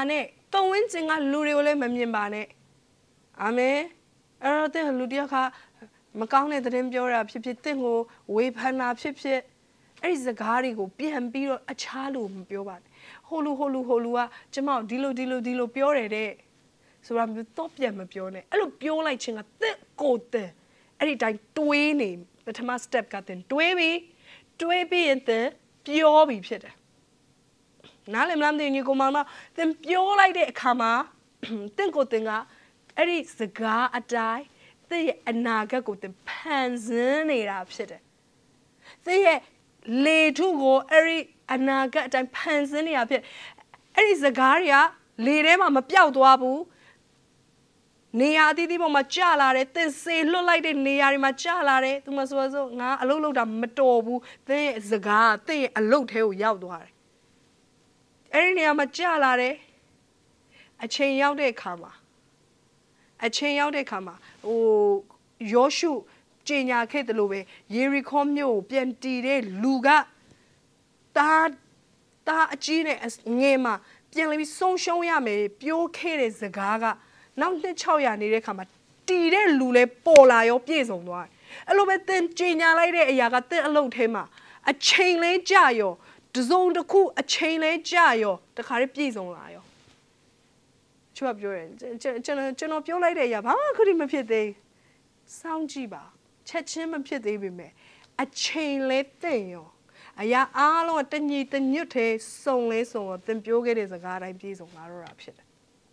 ပတ်ဝန်းကျင်ကလူတွေကိုလည်းမမြင်ပါနဲ့အာမင်အဲ့တော့တဲ့လူတယောက်ကမကောင်းတဲ့သတင်းပြောတာဖြစ်ဖြစ်တင့်ကိုဝေဖန်တာဖြစ်ဖြစ်အဲ့ဒီစကားတွေကိုပြန်ပြီးတော့အခြားလူမပြောပါနဲ့ဟိုလူဟိုလူဟိုလူကကျမဒီလိုဒီလိုဒီလိုပြောတယ်တဲ့ဆိုတာမျိုးတော့ပြန်မပြောနဲ့အဲ့လိုပြောလိုက်ခြင်းကတဲ့ကိုတဲ့အဲ့ဒီတိုင်းတွေးနေပထမ step ကတဲ့တွေးပြီးတွေးပြီးရင်တဲ့ပြောပြီးဖြစ်တယ်နားလည်မလားမသိဘူးညီကောင်မတင်ပြောလိုက်တဲ့အခါမှာတင့်ကိုတင်ကအဲ့ဒီစကားအတိုင်းတင့်ရဲ့အနာဂတ်ကိုတင်ဖန်ဆင်းနေတာဖြစ်တယ်တင့်ရဲ့လေထုကိုအဲ့ဒီအနာဂတ်အတိုင်းဖန်ဆင်းနေတာဖြစ်အဲ့ဒီစကားတွေကလေထဲမှာမပြောက်သွားဘူးနေရာအသီးသီးပေါ်မှာကြာလာတယ်တင်စေလွတ်လိုက်တဲ့နေရာတွေမှာကြာလာတယ်သူမဆိုဆိုငါအလုပ်လုပ်တာမတော်ဘူးတင့်ရဲ့စကားတင့်ရဲ့အလုပ်ထဲကိုရောက်သွားတယ်အဲ့ဒီနေရာမှာကြာလာတယ်အချိန်ရောက်တဲ့အခါမှာအချိန်ရောက်တဲ့အခါမှာဟိုယောရှုကျင်ညာခဲ့တယ်လို့ပဲယေရီခေါမြို့ကိုပြန်တီးတဲ့လူကတာတာအကြီးနဲ့ငယ်မှာပြန်ပြီးဆုံးရှုံးရမယ်ပြောခဲ့တဲ့စကားကနောက်နှစ်၆ရာနေတဲ့အခါမှာတီးတဲ့လူလဲပေါ်လာရောပြည့်စုံသွားတယ်အဲ့လိုပဲတင်ကျင်ညာလိုက်တဲ့အရာကတင်အလုပ်ထဲမှာအချိန်လဲကြာရောတစုံတစ်ခုအချိန်လဲကြာရောတခါတည်းပြည့်စုံလာရောချွတ်ပြောတယ်ကျွန်တော်ကျွန်တော်ပြောလိုက်တဲ့အရာဘာမှခုထိမဖြစ်သေးစောင့်ကြည့်ပါချက်ချင်းမဖြစ်သေးပေမဲ့အချိန်လဲတင်ရောအရာအားလုံးတညီတညွတ်သေးစုံလဲစုံတော့တင်ပြောခဲ့တဲ့စကားအတိုင်းပြည့်စုံလာတော့တာဖြစ်တယ်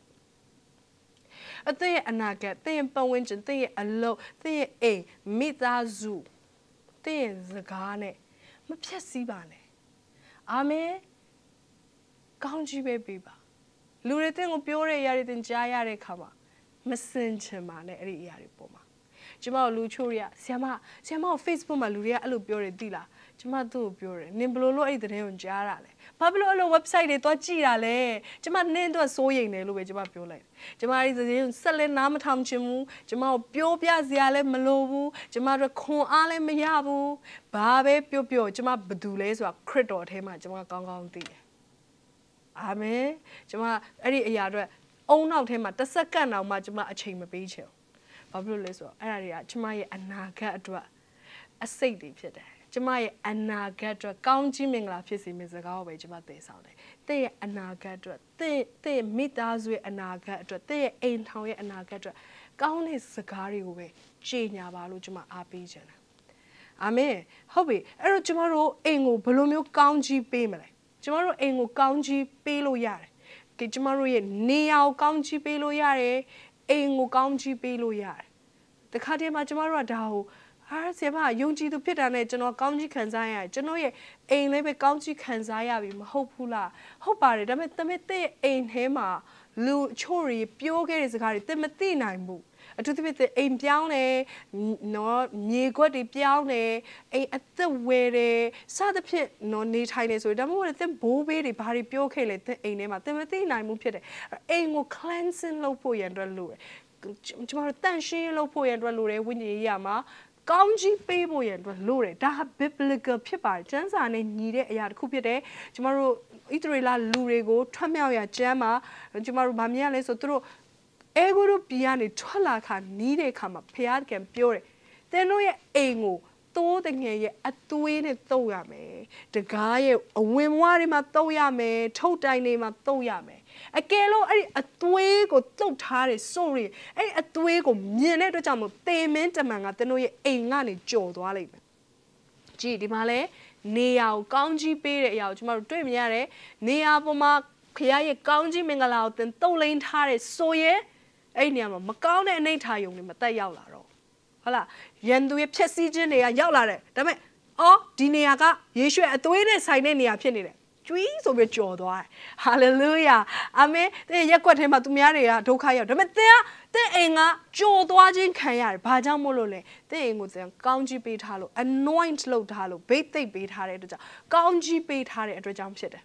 အသင်ရဲ့အနာဂတ်သင်ရဲ့ပတ်ဝန်းကျင်သင်ရဲ့အလုပ်သင်ရဲ့အိမ်မိသားစုသင်ရဲ့စကားနဲ့မဖြတ်စည်းပါနဲ့အာမင်ကောင်းကြီးပဲပေးပါလူတွေသင်ကိုပြောတဲ့အရာတွေသင်ကြားရတဲ့အခါမှာမစင်ချင်ပါနဲ့အဲ့ဒီအရာတွေပေါ်မှာကျမတို့လူချို့တွေကဆ iam မဆ iam မကို Facebook မှာလူတွေကအဲ့လိုပြောတယ်သိလားကျမသူ့ကိုပြောတယ်နင်ဘလို့လို့အဲ့ဒီသတင်းကိုကြားရလဲဘာဖြစ်လို့အဲ့လို website တွေသွားကြည့်တာလဲကျမနင်းတော့စိုးရိမ်တယ်လို့ပဲကျမပြောလိုက်ကျမအဲ့ဒီသတင်းကိုဆက်လက်နားမထောင်ချင်ဘူးကျမကိုပြောပြစရာလည်းမလိုဘူးကျမတို့ခွန်အားလည်းမရဘူးဘာပဲပြောပြောကျမဘယ်သူလဲဆိုတာခရစ်တော်အထဲမှာကျမကောင်းကောင်းသိတယ်အာမင်ကျမအဲ့ဒီအရာတွေအုံနောက်ထဲမှာတစ်စက္ကန့်တောင်မှကျမအချိန်မပေးချင်ဘာဖြစ်လို့လဲဆိုတော့အဲ့ဒါတွေကကျမရဲ့အနာဂတ်အတွက်အစိတ်တွေဖြစ်တယ်ကျမရဲ့အနာဂတ်အတွက်ကောင်းကြီးမင်္ဂလာဖြစ်စေမယ့်စကားကိုပဲကျမသင်ဆောင်တယ်။သင်ရဲ့အနာဂတ်အတွက်သင်သင်မိသားစုရဲ့အနာဂတ်အတွက်သင်ရဲ့အိမ်ထောင်ရဲ့အနာဂတ်အတွက်ကောင်းတဲ့စကားတွေကိုပဲကြေညာပါလို့ကျမအားပေးချင်တယ်။အာမင်။ဟုတ်ပြီ။အဲ့တော့ကျမတို့အိမ်ကိုဘယ်လိုမျိုးကောင်းကြီးပေးမလဲ။ကျမတို့အိမ်ကိုကောင်းကြီးပေးလို့ရတယ်။ဒီကျမတို့ရဲ့နေရာကိုကောင်းကြီးပေးလို့ရတယ်။အိမ်ကိုကောင်းကြီးပေးလို့ရတယ်။တခါတည်းမှာကျမတို့ကဒါကိုဟာဆရာမယုံကြည်သူဖြစ်တာနဲ့ကျွန်တော်ကောင်းကြီးခံစားရတယ်ကျွန်တော်ရဲ့အိမ်လေးပဲကောင်းကြီးခံစားရပြီမဟုတ်ဘူးလားဟုတ်ပါတယ်ဒါပေမဲ့တမက်တဲ့အိမ်ထဲမှာလူချို့တွေပြောခဲ့တဲ့စကားတွေတမသိနိုင်ဘူးအထူးသဖြင့်အိမ်ပြောင်းတယ်နော်မြေခွက်တွေပြောင်းတယ်အိမ်အသက်ဝယ်တယ်စသဖြင့်နော်နေထိုင်နေဆိုရင်ဒါမှမဟုတ်သင်ဘိုးဘေးတွေဘာတွေပြောခဲ့လဲသင်အိမ်ထဲမှာတမသိနိုင်မှုဖြစ်တယ်အိမ်ကို cleansing လုပ်ဖို့ရန်အတွက်လိုတယ်ကျွန်တော်တို့တန့်ရှင်းလုပ်ဖို့ရန်အတွက်လိုတယ်ဝိညာဉ်ရေးရမှာကောင်းကြီးပေးဖို့ရန်အတွက်လိုတယ်ဒါဟာ biblical ဖြစ်ပါတယ်ကျမ်းစာနဲ့ညီတဲ့အရာတစ်ခုဖြစ်တယ်ကျမတို့ဣသရေလလူတွေကိုထွက်မြောက်ရကျမ်းမှာကျမတို့ဗာမြင်ရလဲဆိုသူတို့အေဂိုတို့ပြည်ကနေထွက်လာခါနီးတဲ့အခါမှာဖခင်ကပြောတယ်သင်တို့ရဲ့အိမ်ကိုတိုးတငယ်ရဲ့အသွေးနဲ့တုပ်ရမယ်တကားရဲ့အဝင်မွားတွေမှာတုပ်ရမယ်ထုတ်တိုင်တွေမှာတုပ်ရမယ်အကယ်လို့အဲ့ဒီအသွေးကိုတုပ်ထားတယ်ဆိုရင်အဲ့ဒီအသွေးကိုမြင်တဲ့အတွက်ကြောင့်မို့တေမင်းတမန်ကသင်တို့ရဲ့အိမ်ကနေကြော်သွားလိမ့်မယ်ကြည့်ဒီမှာလဲနေရာကိုကောင်းကြီးပေးတဲ့အရာကိုကျွန်တော်တို့တွေ့မြင်ရတယ်နေရာပေါ်မှာခရရဲ့ကောင်းကြီးမင်္ဂလာကိုသင်တုပ်လိန်ထားတယ်ဆိုရင်အဲ့ဒီနေရာမှာမကောင်းတဲ့အနိဋ္ဌာယုံတွေမတက်ရောက်လာတော့ဟုတ်လားရန်သူရဲ့ဖြက်စီးခြင်းတွေကရောက်လာတယ်ဒါပေမဲ့အော်ဒီနေရာကယေရှုရဲ့အသွေးနဲ့ဆိုင်တဲ့နေရာဖြစ်နေတယ်ကျွီးဆိုပြီးကြော်သွားတယ်ဟာလေလုယာအာမင်တဲ့ရက်ကွက်ထဲမှာသူများတွေကဒုက္ခရောက်ဒါပေမဲ့သင်ကတဲ့အိမ်ကကြော်သွားခြင်းခံရတယ်ဘာကြောင့်မို့လို့လဲတဲ့အိမ်ကိုသင်ကောင်းကြီးပေးထားလို့ anoint လုပ်ထားလို့ဘိတ်သိပ်ပေးထားတဲ့အတွက်ကြောင့်ကောင်းကြီးပေးထားတဲ့အတွက်ကြောင့်ဖြစ်တယ်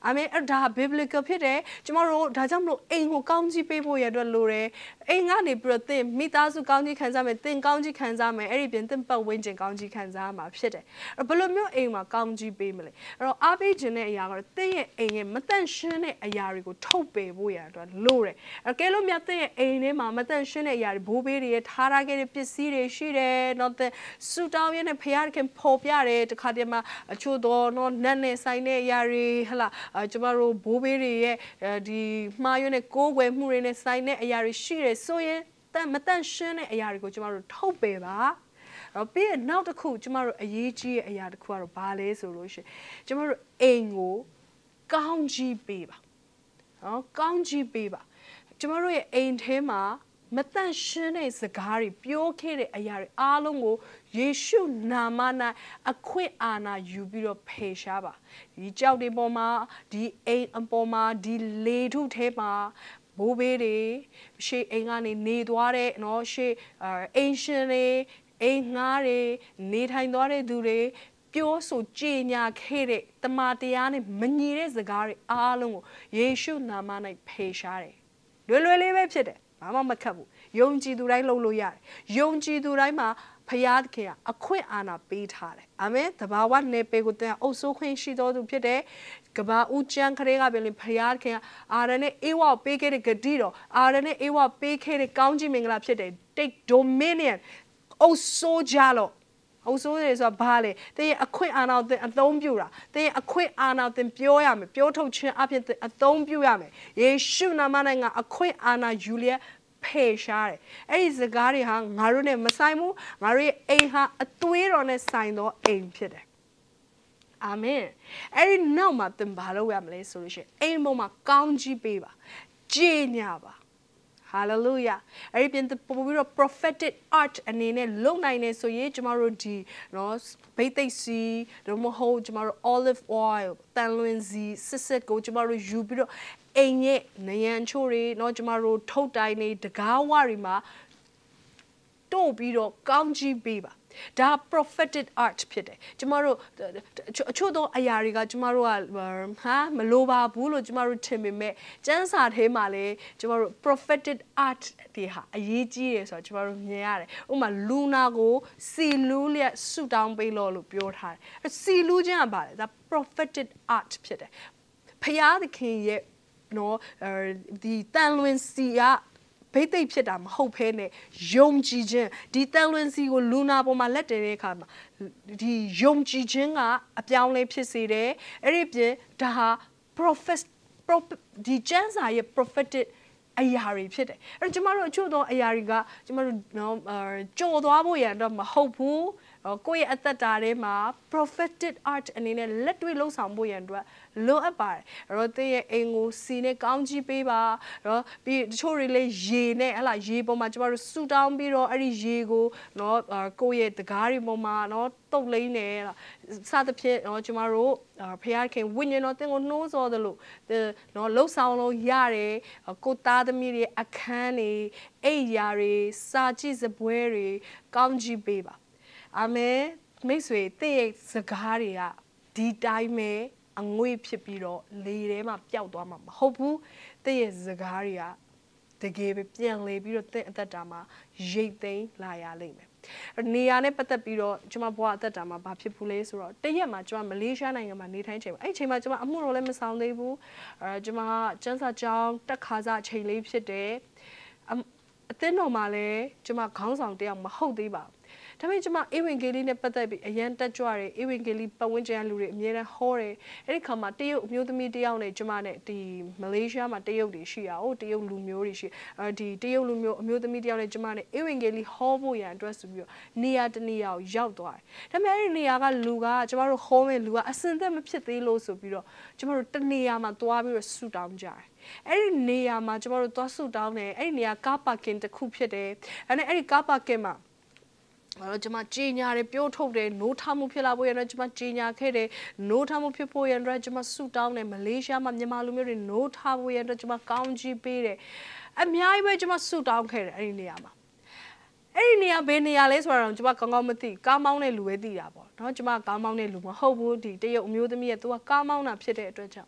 အာမင်အဲ့ဒါ biblical ဖြစ်တယ်ကျမတို့ဒါကြောင့်မလို့အိမ်ကိုကောင်းကြီးပေးဖို့ရတဲ့လိုတယ်အိမ်ကနေပြီးတော့သင်မိသားစုကောင်းကြီးခံစားမယ်သင်ကောင်းကြီးခံစားမယ်အဲ့ဒီပြင်သင်ပတ်ဝန်းကျင်ကောင်းကြီးခံစားမှာဖြစ်တယ်အဲ့ဘယ်လိုမျိုးအိမ်မှာကောင်းကြီးပေးမလဲအဲ့တော့အားပေးခြင်းတဲ့အရာကတော့သင်ရဲ့အိမ်ရဲ့မတန့်ရှင်းတဲ့အရာတွေကိုထုတ်ပယ်ဖို့ရတဲ့လိုတယ်အဲ့ကဲလို့မြတ်သင်ရဲ့အိမ်ထဲမှာမတန့်ရှင်းတဲ့အရာတွေဘိုးဘေးတွေထားထားခဲ့တဲ့ပစ္စည်းတွေရှိတယ်နော်သင်ဆူတောင်းရတဲ့ဖခင်ခင်ပေါ်ပြတယ်တခါတည်းမှာအချို့တော့နော်နတ်နဲ့ဆိုင်တဲ့အရာတွေဟလာကျမတို့ဘိုးဘေးတွေရဲ့ဒီမှားရွံ့တဲ့ကိုးကွယ်မှုတွေနဲ့ဆိုင်တဲ့အရာတွေရှိတယ်ဆိုရင်တန်မတန့်ရှင်းတဲ့အရာတွေကိုကျမတို့ထုတ်ပယ်ပါတော့ပြီးရင်နောက်တစ်ခုကျမတို့အရေးကြီးတဲ့အရာတစ်ခုကတော့ဘာလဲဆိုလို့ရှိရင်ကျမတို့အိမ်ကိုကောင်းကြီးပေးပါနော်ကောင်းကြီးပေးပါကျမတို့ရဲ့အိမ်ထဲမှာမတန့်ရှင်းတဲ့စကားတွေပြောခဲ့တဲ့အရာတွေအားလုံးကိုယေရှုနာမ၌အခွင့်အာဏာယူပြီးတော့ဖယ်ရှားပါဒီကြောက်တွေပေါ်မှာဒီအိမ်အပေါ်မှာဒီလေထုထဲမှာဘိုးဘေးတွေရှေ့အိမ်ကနေနေသွားတဲ့နော်ရှေ့အိမ်ရှင်တွေအိမ်ငှားတွေနေထိုင်သွားတဲ့သူတွေပြောဆိုကြေညာခဲ့တဲ့တမန်တရားနဲ့မညီတဲ့စကားတွေအားလုံးကိုယေရှုနာမ၌ဖယ်ရှားတယ်လွယ်လွယ်လေးပဲဖြစ်တယ်ဘာမှမခက်ဘူးယုံကြည်သူတိုင်းလုပ်လို့ရတယ်ယုံကြည်သူတိုင်းမှာဖျားခင်ကအခွင့်အာဏာပေးထားတယ်အာမင်တဘာဝနေပေကိုတဲ့အုပ်စိုးခွင့်ရှိတော်သူဖြစ်တယ်ကဘာဦးချန်ခရေကပဲလေဖျားခင်အာရနဲ့အေဝပေးခဲ့တဲ့ဂတိတော်အာရနဲ့အေဝပေးခဲ့တဲ့ကောင်းကြီးမင်္ဂလာဖြစ်တယ် take dominion အုပ်စိုးကြလို့အုပ်စိုးတယ်ဆိုတာဘာလဲတင်းရဲ့အခွင့်အာဏာကိုအသုံးပြုတာတင်းရဲ့အခွင့်အာဏာကိုပြောရမယ်ပြောထုတ်ခြင်းအပြင်အသုံးပြုရမယ်ယေရှုနာမ၌ငါအခွင့်အာဏာယူလျက်ဖယ်ရှားတယ်အဲ့ဒီစကားတွေဟာငါတို့နဲ့မဆိုင်ဘူးငါတို့ရဲ့အိမ်ဟာအသွေးတော်နဲ့ဆိုင်သောအိမ်ဖြစ်တယ်အာမင်အဲ့ဒီနောက်မှာသင်ဘာလုပ်ရမလဲဆိုလို့ရှိရင်အိမ်ပေါ်မှာကောင်းကြီးပေးပါကြေညာပါHallelujah အဲ့ဒီပြင်ပို့ပြီးတော့ prophetic art အနေနဲ့လုံနိုင်နေဆိုရင်ကျမတို့ဒီနော်ဘိသိက်စီတို့မဟုတ်ကျမတို့ olive oil တန်လွင်စီစစ်စစ်ကိုကျမတို့ယူပြီးတော့အိမ်ရဲ့နယံချိုးတွေနော်ကျမတို့ထုတ်တိုင်းနေတကားဝတွေမှာတို့ပြီးတော့ကောင်းကြီးပေးပါဒါ prophetic art ဖြစ်တယ်ကျမတို့အချို့သောအရာတွေကကျမတို့ကဟာမလိုပါဘူးလို့ကျမတို့ထင်ပေမဲ့ကျမ်းစာထဲမှာလည်းကျမတို့ prophetic art တွေဟာအရေးကြီးတယ်ဆိုတော့ကျမတို့မြင်ရတယ်ဥပမာလူနာကိုစီလူးလျက်ဆူတောင်းပေးလို့လို့ပြောထားတယ်စီလူးခြင်းကပါလေဒါ prophetic art ဖြစ်တယ်ဖျားသခင်ရဲ့နော်ဒီတန်လွင်စီကဘိသိက်ဖြစ်တာမဟုတ်ဘဲနဲ့ယုံကြည်ခြင်းဒီတန်လွင်စီကိုလူနာပေါ်မှာလက်တည်တဲ့အခါမှာဒီယုံကြည်ခြင်းကအပြောင်းလဲဖြစ်စေတယ်အဲ့ဒီပြင်ဒါဟာ prophet ဒီကျမ်းစာရဲ့ prophetic အရာတွေဖြစ်တယ်အဲ့တော့ကျမတို့အချို့သောအရာတွေကကျမတို့နော်ကြော်သွားဖို့ရတော့မဟုတ်ဘူးကိုယ့်ရဲ့အသက်တာထဲမှာ prophetic art အနေနဲ့လက်တွေ့လှုပ်ဆောင်ဖို့ရန်အတွက်လိုအပ်ပါတယ်အဲ့တော့သင်ရဲ့အိမ်ကိုစီနဲ့ကောင်းကြီးပေးပါနော်ပြီးတချို့တွေလည်းရေနဲ့ဟလာရေပေါ်မှာကျမတို့ဆူတောင်းပြီးတော့အဲ့ဒီရေကိုနော်ကိုယ့်ရဲ့တကားတွေပေါ်မှာနော်တုတ်လိမ့်နေစသဖြင့်နော်ကျမတို့ဖခင်ခင်ဝိညာဉ်တော်သင်ကိုနှိုးဆော်တယ်လို့နော်လှုပ်ဆောင်လို့ရတယ်ကိုသားသမီးတွေအခန်းတွေအိပ်ရာတွေစာကြည့်စပွဲတွေကောင်းကြီးပေးပါအာမင်မိတ်ဆွေတင့်ရဲ့စကားတွေကဒီတိုင်းပဲအငွေ့ဖြစ်ပြီးတော့လေထဲမှာပျောက်သွားမှာမဟုတ်ဘူးတင့်ရဲ့စကားတွေကတကယ်ပဲပြန်လေပြီးတော့တင့်အသက်တာမှာရိတ်သိမ်းလာရလိမ့်မယ်နေရာနဲ့ပတ်သက်ပြီးတော့ကျွန်မဘွားအသက်တာမှာဘာဖြစ်ဘူးလဲဆိုတော့တရက်မှာကျွန်မမလေးရှားနိုင်ငံမှာနေထိုင်ချိန်မှာအဲ့ချိန်မှာကျွန်မအမှုတော်လည်းမဆောင်သေးဘူးအဲကျွန်မကျန်းစာကျောင်းတက်ခါစားချိန်လေးဖြစ်တယ်အသင်းတော်မှာလည်းကျွန်မခေါင်းဆောင်တယောက်မဟုတ်သေးပါဘူးဒါပေမဲ့ကျွန်မအေဝင်ဂေလိနဲ့ပတ်သက်ပြီးအရန်တက်ကြွတယ်အေဝင်ဂေလိပတ်ဝန်းကျင်လူတွေအများနဲ့ဟောတယ်အဲ့ဒီခါမှာတရုတ်အမျိုးသမီးတယောက်နဲ့ကျွန်မနဲ့ဒီမလေးရှားမှာတရုတ်တွေရှိရအောင်တရုတ်လူမျိုးတွေရှိအဲဒီတရုတ်လူမျိုးအမျိုးသမီးတယောက်နဲ့ကျွန်မနဲ့အေဝင်ဂေလိဟောဖို့ရန်အတွက်ဆိုပြီးတော့နေရာတနေရာကိုရောက်သွားတယ်ဒါပေမဲ့အဲ့ဒီနေရာကလူကကျွန်မတို့ဟောမဲ့လူကအစင်သက်မဖြစ်သေးလို့ဆိုပြီးတော့ကျွန်မတို့တနေရာမှာသွားပြီးတော့ဆူတောင်းကြတယ်အဲ့ဒီနေရာမှာကျွန်တော်တို့သွားဆူတောင်းတယ်အဲ့ဒီနေရာကားပါကင်တစ်ခုဖြစ်တယ်အဲ့နဲ့အဲ့ဒီကားပါကင်မှာအဲ့တော့ကျွန်မကြီးညာတယ်ပြောထုတ်တယ်နိုးထမှုဖြစ်လာဖို့ရတော့ကျွန်မကြီးညာခဲ့တယ်နိုးထမှုဖြစ်ဖို့ရတော့ကျွန်မဆူတောင်းတယ်မလေးရှားမှာမြန်မာလူမျိုးတွေနိုးထဖို့ရတော့ကျွန်မကောင်းကြီးပေးတယ်အများကြီးပဲကျွန်မဆူတောင်းခဲ့တယ်အဲ့ဒီနေရာမှာအဲ့ဒီနေရာဘယ်နေရာလဲဆိုတော့ကျွန်မကောင်းကောင်းမသိကားမောင်းတဲ့လူပဲသိတာပေါ့နော်ကျွန်မကားမောင်းတဲ့လူမဟုတ်ဘူးဒီတရုတ်အမျိုးသမီးရဲ့သူကကားမောင်းတာဖြစ်တဲ့အတွက်ကြောင့်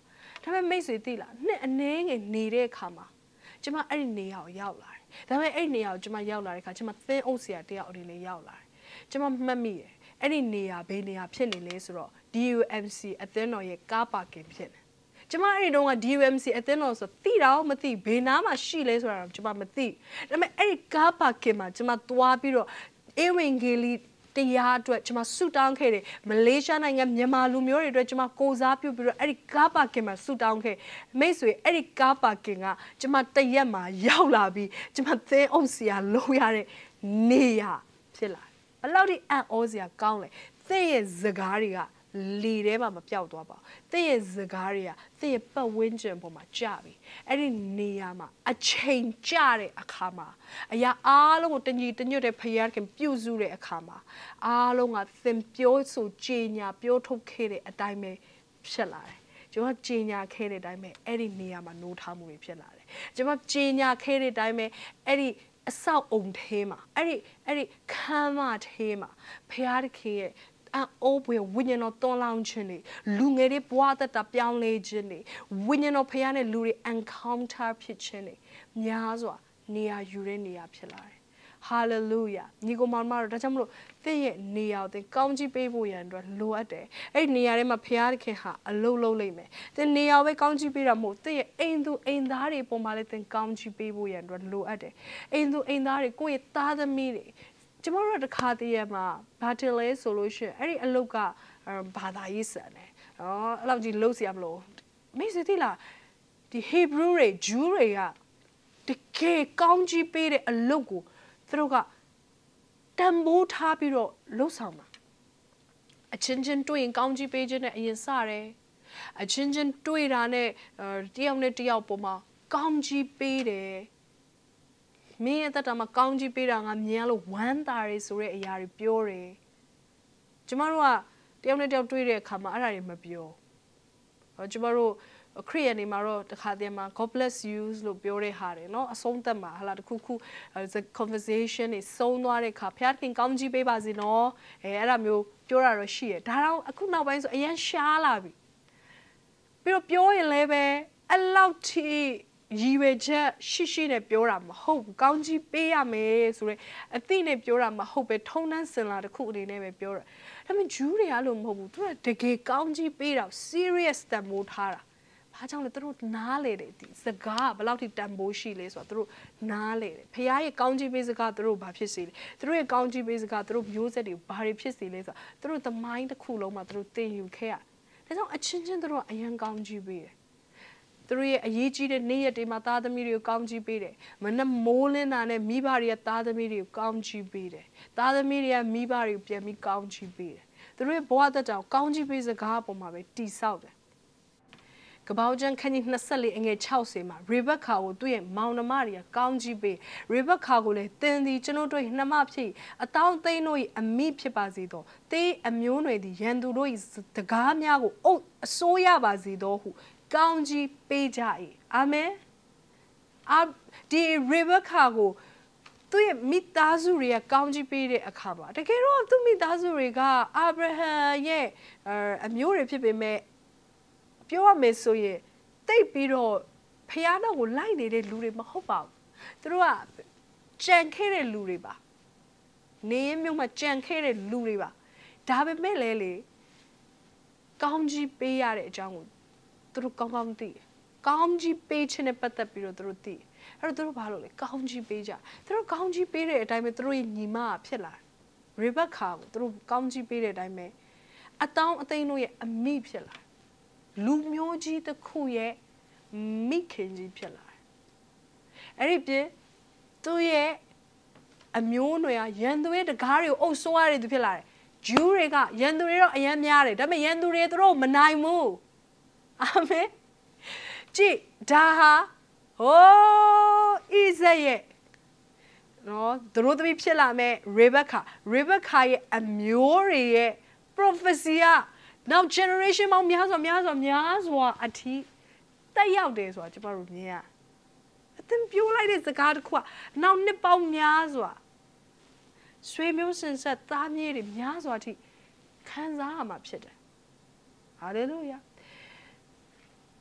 ဒါပေမဲ့မိတ်ဆွေသိလားနှစ်အနေငယ်နေတဲ့အခါမှာကျမအဲ့ဒီနေရာကိုရောက်လာတယ်ဒါပေမဲ့အဲ့ဒီနေရာကိုကျမရောက်လာတဲ့အခါကျမသင်းအုပ်ဆရာတယောက်အနေနဲ့ရောက်လာတယ်ကျမမှတ်မိတယ်အဲ့ဒီနေရာဘယ်နေရာဖြစ်နေလဲဆိုတော့ D U M C အသင်းတော်ရဲ့ကားပါကင်ဖြစ်နေကျမအဲ့ဒီတော့က D U M C အသင်းတော်ဆိုတိတော့မသိဘယ်နားမှာရှိလဲဆိုတာတော့ကျမမသိဒါပေမဲ့အဲ့ဒီကားပါကင်မှာကျမသွားပြီးတော့အေဝံဂေလိတရားအတွက်ကျမဆုတောင်းခဲ့တယ်မလေးရှားနိုင်ငံမြန်မာလူမျိုးတွေအတွက်ကျမကိုစားပြုပြီးတော့အဲ့ဒီကားပါကင်မှာဆုတောင်းခဲ့မိတ်ဆွေအဲ့ဒီကားပါကင်ကကျမတရက်မှာရောက်လာပြီးကျမသင်းအုပ်စရာလုံးရတဲ့နေရဖြစ်လာဘယ်လောက်ထိအံ့ဩစရာကောင်းလဲသင်ရဲ့စကားတွေကလေထဲမှာမပြောက်သွားပါဘူးသင်ရဲ့စကားတွေကသင်ရဲ့ပတ်ဝန်းကျင်ပေါ်မှာကြာပြီအဲ့ဒီနေရာမှာအချိန်ကြာတဲ့အခါမှာအရာအားလုံးကိုတညီတညွတ်တဲ့ဖယားခင်ပြုစုတဲ့အခါမှာအားလုံးကသင်ပြောဆိုကြေညာပြောထုတ်ခဲ့တဲ့အတိုင်းပဲဖြစ်လာတယ်ကျွန်တော်ကြေညာခဲ့တဲ့အတိုင်းပဲအဲ့ဒီနေရာမှာနိုးထားမှုတွေဖြစ်လာတယ်ကျွန်တော်ကြေညာခဲ့တဲ့အတိုင်းပဲအဲ့ဒီအဆောက်အုံထဲမှာအဲ့ဒီအဲ့ဒီခမ်းမထဲမှာဖယားခင်ရဲ့အိုးပွေဝိညာဉ်တော်တွန်းလောင်းခြင်းတွေလူငယ်တွေဘဝသက်တာပြောင်းလဲခြင်းတွေဝိညာဉ်တော်ဖခင်နဲ့လူတွေ encounter ဖြစ်ခြင်းတွေများစွာနေရာယူတဲ့နေရာဖြစ်လာတယ် hallelujah ညီကိုမောင်မတို့ဒါကြောင့်မလို့သင်ရဲ့နေရာကိုသင်ကောင်းချီးပေးဖို့ရန်အတွက်လိုအပ်တယ်အဲ့ဒီနေရာထဲမှာဖခင်ဟာအလုံးလုံးလိမ့်မယ်သင်နေရာပဲကောင်းချီးပေးတာမဟုတ်သင်ရဲ့အိမ်သူအိမ်သားတွေပုံမှာလည်းသင်ကောင်းချီးပေးဖို့ရန်အတွက်လိုအပ်တယ်အိမ်သူအိမ်သားတွေကိုယ့်ရဲ့သားသမီးတွေကျမတို့တခါတည်းရမှာဘာတင်လဲဆိုလို့ရှိရင်အဲ့ဒီအလုတ်ကဘာသာရေးဆန်တယ်နော်အဲ့လောက်ကြီးလှုပ်เสียမလို့မိစေတိလားဒီ Hebrew တွေ Jew တွေကတကယ်ကောင်းကြီးပေးတဲ့အလုတ်ကိုသူတို့ကတန်ဖိုးထားပြီးတော့လှုပ်ဆောင်တာအချင်းချင်းတွေ့ရင်ကောင်းကြီးပေးခြင်းနဲ့အရင်စတယ်အချင်းချင်းတွေ့တာနဲ့တယောက်နဲ့တယောက်ပုံမှာကောင်းကြီးပေးတယ်မင်းရဲ့တက်တာမှာကောင်းကြီးပေးတာငါမြင်လို့ဝမ်းသာတွေဆိုတဲ့အရာတွေပြောတယ်ကျမတို့ကတယောက်နဲ့တယောက်တွေ့တဲ့အခါမှာအဲ့ဒါတွေမပြောကျမတို့ခရစ်ယာန်တွေမှာတော့တခါတည်းမှာ God bless you လို့ပြောတဲ့ဟာတွေเนาะအဆုံးသတ်မှာဟာလာတခုခု conversation တွေဆုံးသွားတဲ့အခါဖခင်ကောင်းကြီးပေးပါစေနော်အဲအဲ့ဒါမျိုးပြောတာတော့ရှိတယ်ဒါတော့အခုနောက်ပိုင်းဆိုအရင်ရှားလာပြီပြီးတော့ပြောရင်လည်းပဲအဲ့လောက်ထိရည်ရွယ်ချက်ရှိရှိနဲ့ပြောတာမဟုတ်ဘူးကောင်းကြီးပေးရမယ်ဆိုရဲအသိနဲ့ပြောတာမဟုတ်ပဲထုံနှန်းစင်လာတစ်ခုအနေနဲ့ပဲပြောတာဒါပေမဲ့ဂျူးတွေကလို့မဟုတ်ဘူးသူကတကယ်ကောင်းကြီးပေးတာ serious တန်ဖိုးထားတာဘာကြောင့်လဲသူတို့နားလေတယ်ဒီစကားဘယ်လောက်ထိတန်ဖိုးရှိလဲဆိုတော့သူတို့နားလေတယ်ဖခင်ရဲ့ကောင်းကြီးပေးစကားသူတို့ဘာဖြစ်စေလဲသူတို့ရဲ့ကောင်းကြီးပေးစကားသူတို့မျိုးဆက်တွေဘာတွေဖြစ်စေလဲဆိုတော့သူတို့သမိုင်းတစ်ခုလုံးမှာသူတို့သင်ယူခဲ့ရဒါကြောင့်အချင်းချင်းသူတို့အရင်ကောင်းကြီးပေးတယ်သူတို့ရဲ့အရေးကြီးတဲ့နေ့ရက်တွေမှာသားသမီးတွေကိုကောင်းချီးပေးတယ်။မနက်မိုးလင်းတာနဲ့မိဘတွေကသားသမီးတွေကိုကောင်းချီးပေးတယ်။သားသမီးတွေကမိဘတွေကိုပြန်ပြီးကောင်းချီးပေးတယ်။သူတို့ရဲ့ဘဝသက်တာကိုကောင်းချီးပေးစကားပေါ်မှာပဲတည်ဆောက်တယ်။ကပောက်ကျန်ခန်းကြီး၂၄အငယ်၆၀မှာရေဘက်ခါကိုသူ့ရဲ့မောင်နှမတွေကကောင်းချီးပေးရေဘက်ခါကိုလည်းသင်သည်ကျွန်တို့တို့နှမဖြစ်အတောင်းသိန်းတို့၏အမိဖြစ်ပါစေသော။တေးအမျိုးနွယ်သည်ရန်သူတို့၏တကားများကိုအုပ်အစိုးရပါစေသောဟုကောင်းကြီးပေးကြ၏အာမင်အာဒီရေဘက်ခါကိုသူ့ရဲ့မိသားစုတွေကကောင်းကြီးပေးတဲ့အခါမှာတကယ်တော့သူ့မိသားစုတွေကအာဗြဟံရဲ့အမျိုးတွေဖြစ်ပေမဲ့ပြောရမယ်ဆိုရင်တိတ်ပြီးတော့ဖခင်တော်ကိုလိုက်နေတဲ့လူတွေမဟုတ်ပါဘူးသူတို့ကကြံခဲ့တဲ့လူတွေပါနေရမျိုးမှာကြံခဲ့တဲ့လူတွေပါဒါပေမဲ့လည်းလေကောင်းကြီးပေးရတဲ့အကြောင်းကိုသူတို့ကောင်းကောင်းသိကောင်းကြီးပေးခြင်းနဲ့ပတ်သက်ပြီးတော့သူတို့သိအဲ့တော့သူတို့ဘာလို့လဲကောင်းကြီးပေးကြသူတို့ကောင်းကြီးပေးတဲ့အတိုင်းပဲသူတို့ရဲ့ညီမဖြစ်လာရေဘက်ခါကိုသူတို့ကောင်းကြီးပေးတဲ့အတိုင်းပဲအတောင်းအသိန်းတို့ရဲ့အမိဖြစ်လာလူမျိုးကြီးတစ်ခုရဲ့မိခင်ကြီးဖြစ်လာအဲ့ဒီပြင်သူရဲ့အမျိုးနွယ်ကရန်သူရဲ့တကားတွေကိုအုပ်စိုးရတဲ့သူဖြစ်လာတယ်ဂျူးတွေကရန်သူတွေတော့အများများတယ်ဒါပေမဲ့ရန်သူတွေသူတို့မနိုင်ဘူးအာမင်ကြည့်ဒါဟာဟိုးဣဇရဲ့နော်သူတို့သမီးဖြစ်လာမဲ့ရေဘက်ခါရေဘက်ခါရဲ့အမျိုးတွေရဲ့ prophecy ကနောက် generation ပေါင်းများစွာများစွာများစွာအထိတက်ရောက်တယ်ဆိုတာကျွန်တော်တို့မြင်ရအသင်ပြောလိုက်တဲ့စကားတစ်ခုကနောက်နှစ်ပေါင်းများစွာဆွေမျိုးစင်ဆက်သားမြေးတွေများစွာအထိခံစားရမှာဖြစ်တယ်ဟာလေလုယာ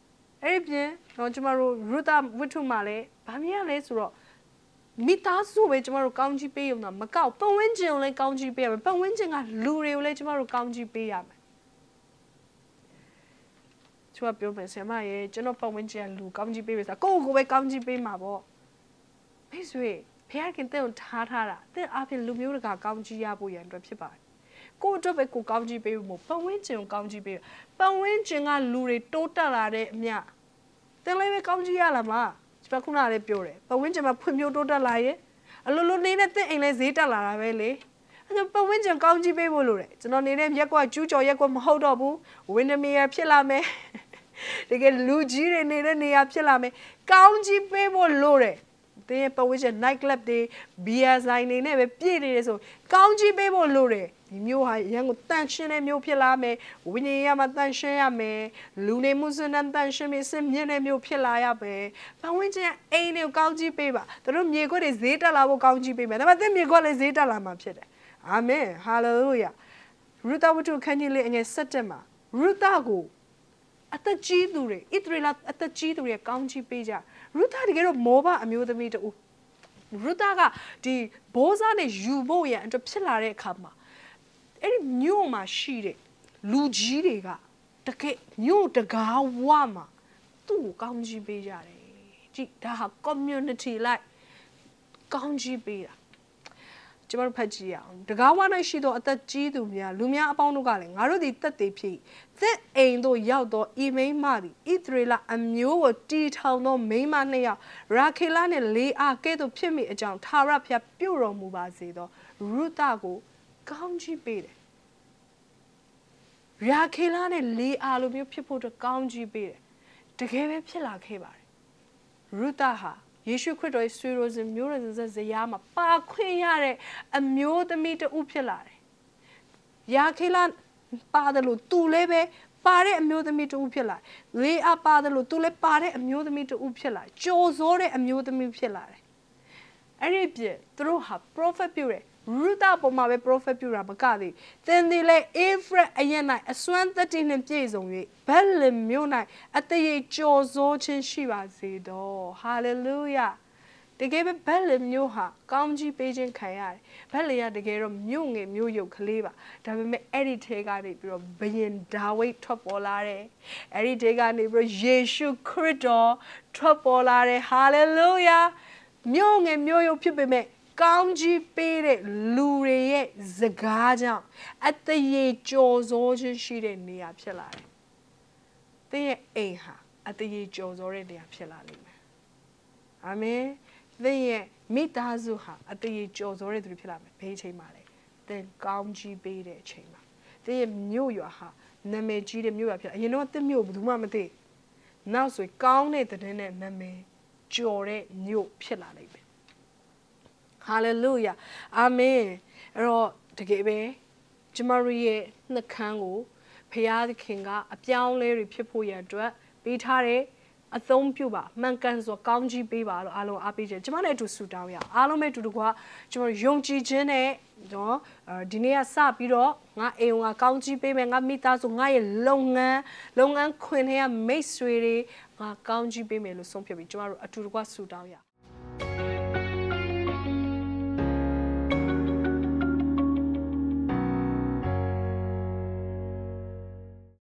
အဲ့ဒီပြင်တော့ကျမတို့ရူတာဝိထုမှာလည်းဗာမြင်ရလဲဆိုတော့မိသားစုပဲကျမတို့ကောင်းကြီးပေးရုံတော့မကောက်ပတ်ဝန်းကျင်ကိုလည်းကောင်းကြီးပေးရမယ်ပတ်ဝန်းကျင်ကလူတွေကိုလည်းကျမတို့ကောင်းကြီးပေးရမယ်ကျမပြောမယ်ဆရာမရဲ့ကျွန်တော်ပတ်ဝန်းကျင်ကလူကောင်းကြီးပေးပြီဆိုကိုယ့်ကိုယ်ပဲကောင်းကြီးပေးမှာပေါ့မိတ်ဆွေဖခင်တဲ့ကိုထားထားတာတဲ့အားဖြင့်လူမျိုးတကာကောင်းကြီးရဖို့ရန်အတွက်ဖြစ်ပါတယ်ကိုယ့်အတွက်ပဲကိုကောင်းကြီးပေးဖို့ပတ်ဝန်းကျင်ကိုကောင်းကြီးပေးပတ်ဝန်းကျင်ကလူတွေတိုးတက်လာတဲ့အမျှတင်လေးပဲကောင်းကြီးရလာမှာကျွန်တော်ခုနကလည်းပြောတယ်ပတ်ဝန်းကျင်မှာဖွံ့ဖြိုးတိုးတက်လာရင်အလိုလိုနေတဲ့တဲ့အိမ်လဲဈေးတက်လာတာပဲလေအဲကြောင့်ပတ်ဝန်းကျင်ကောင်းကြီးပေးဖို့လိုတယ်ကျွန်တော်နေတဲ့ရက်ကွက်ကျူးကျော်ရက်ကွက်မဟုတ်တော့ဘူးဝင်းနမီယာဖြစ်လာမယ်တကယ်လူကြီးတွေနေတဲ့နေရာဖြစ်လာမယ်ကောင်းကြီးပေးဖို့လိုတယ်တဲ့ပတ်ဝန်းကျင် night club တွေ beer ဆိုင်တွေနဲ့ပဲပြည့်နေတယ်ဆိုကောင်းကြီးပေးဖို့လိုတယ်ဒီမျိုးဟာရန်ကိုတန့်ရှင်းတဲ့မျိုးဖြစ်လာမယ်ဝိညာဉ်ရမှာတန့်ရှင်းရမယ်လူနေမှုစွမ်းတန့်ရှင်းပြီးစင်မြင့်တဲ့မျိုးဖြစ်လာရမယ်ပတ်ဝန်းကျင်အိမ်တွေကိုကောင်းကြီးပေးပါသူတို့မြေခွက်တွေဈေးတက်လာဖို့ကောင်းကြီးပေးမယ်ဒါပေမဲ့တဲ့မြေခွက်လည်းဈေးတက်လာမှာဖြစ်တယ်အာမင်ဟာလေလုယာရူတာဝတ္ထုခန်းကြီးလေးအငယ်၁၇မှာရူတာကိုအသက်ကြီးသူတွေဣသရေလအသက်ကြီးသူတွေကောင်းကြီးပေးကြရူတာတကယ်တော့မောဘအမျိုးသမီးတူရူတာကဒီဘိုးစားနဲ့ယူဖို့ရန်အတွက်ဖြစ်လာတဲ့အခါမှာအဲ့ဒီမြို့မှာရှိတဲ့လူကြီးတွေကတကယ်မြို့တကားဝမှာသူ့ကိုကောင်းကြီးပေးကြတယ်ကြည့်ဒါဟာ community လိုက်ကောင်းကြီးပေးတာကျမတို့ဖတ်ကြည့်ရအောင်တကားဝ၌ရှိသောအသက်ကြီးသူများလူများအပေါင်းတို့ကလည်းငါတို့သည်တက်သေးဖြစ်သက်အိမ်တို့ရောက်သောဤမိန်းမသည်ဣသရေလအမျိုးကိုတီထောင်သောမိန်းမနှစ်ယောက်ရာခေလနှင့်လေအာကဲ့သို့ဖြစ်မိအကြောင်းထာဝရဘုရားပြုတော်မူပါစေသောရူတာကိုကောင်းကြီးပေးတယ်ရာခေလနဲ့လေအာလိုမျိုးဖြစ်ဖို့အတွက်ကောင်းကြီးပေးတယ်တကယ်ပဲဖြစ်လာခဲ့ပါတယ်ရူတာဟာယေရှုခရစ်တော်ရဲ့ဆွေတော်စဉ်မျိုးရစဉ်ဇယားမှာပါခွင့်ရတဲ့အမျိုးသမီးတဦးဖြစ်လာတယ်ရာခေလပါတယ်လို့သူလည်းပဲပါတဲ့အမျိုးသမီးတဦးဖြစ်လာတယ်လေအာပါတယ်လို့သူလည်းပါတဲ့အမျိုးသမီးတဦးဖြစ်လာတယ်ကြော်စိုးတဲ့အမျိုးသမီးဖြစ်လာတယ်အဲ့ဒီပြသူတို့ဟာ prophet ပြုတယ်ရူတာပေါ်မှာပဲ prophet ပြုတာမကသေးသင်သည်လည်း Ephraim အရင်၌အစွမ်းတတိနှင့်ပြည့်စုံ၍ဗက်လင်မြို့၌အတရေကြော်စိုးခြင်းရှိပါစေတော့ hallelujah တကယ်ပဲဗက်လင်မြို့ဟာကောင်းကြီးပေးခြင်းခံရတယ်ဗက်လင်ကတကယ်တော့မြို့ငယ်မြို့ရုပ်ကလေးပါဒါပေမဲ့အဲ့ဒီထဲကနေပြီးတော့ဘုရင်ဒါဝိဒ်ထွက်ပေါ်လာတယ်အဲ့ဒီထဲကနေပြီးတော့ယေရှုခရစ်တော်ထွက်ပေါ်လာတယ် hallelujah မြို့ငယ်မြို့ရုပ်ဖြစ်ပေမဲ့ကောင်းကြီးပေးတဲ့လူတွေရဲ့စကားကြောင့်အတရေကြော်စိုးခြင်းရှိတဲ့နေရာဖြစ်လာတယ်။သင်ရဲ့အိမ်ဟာအတရေကြော်စိုးတဲ့နေရာဖြစ်လာလိမ့်မယ်။အာမင်။သင်ရဲ့မိသားစုဟာအတရေကြော်စိုးတဲ့သူဖြစ်လာမယ်။ဘယ်အချိန်မှလဲ။သင်ကောင်းကြီးပေးတဲ့အချိန်မှာသင်ရဲ့မြို့ရွာဟာနာမည်ကြီးတဲ့မြို့ရွာဖြစ်လာ။အရင်တော့သင်မြို့ဘယ်သူမှမသိ။နောက်ဆိုကောင်းတဲ့တဲ့နဲ့နာမည်ကျော်တဲ့မြို့ဖြစ်လာလိမ့်မယ်။ hallelujah အာမင်အဲ့တော့တကယ်ပဲကျမတို့ရဲ့နှခမ်းကိုဖခင်ကအပြောင်းလဲတွေဖြစ်ဖို့ရန်အတွက်ပေးထားတဲ့အသုံးပြုပါမှန်ကန်စွာကောင်းကြီးပေးပါလို့အားလုံးအားပေးကြကျမနဲ့အတူဆုတောင်းရအောင်အားလုံးပဲအတူတကွာကျမတို့ယုံကြည်ခြင်းနဲ့နော်ဒီနေ့ကစပြီးတော့ငါအိမ်ကကောင်းကြီးပေးမယ်ငါမိသားစုငါရဲ့လုပ်ငန်းလုပ်ငန်းခွင်ထဲကမိတ်ဆွေတွေငါကောင်းကြီးပေးမယ်လို့ဆုံးဖြတ်ပြီးကျမတို့အတူတကွဆုတောင်းရ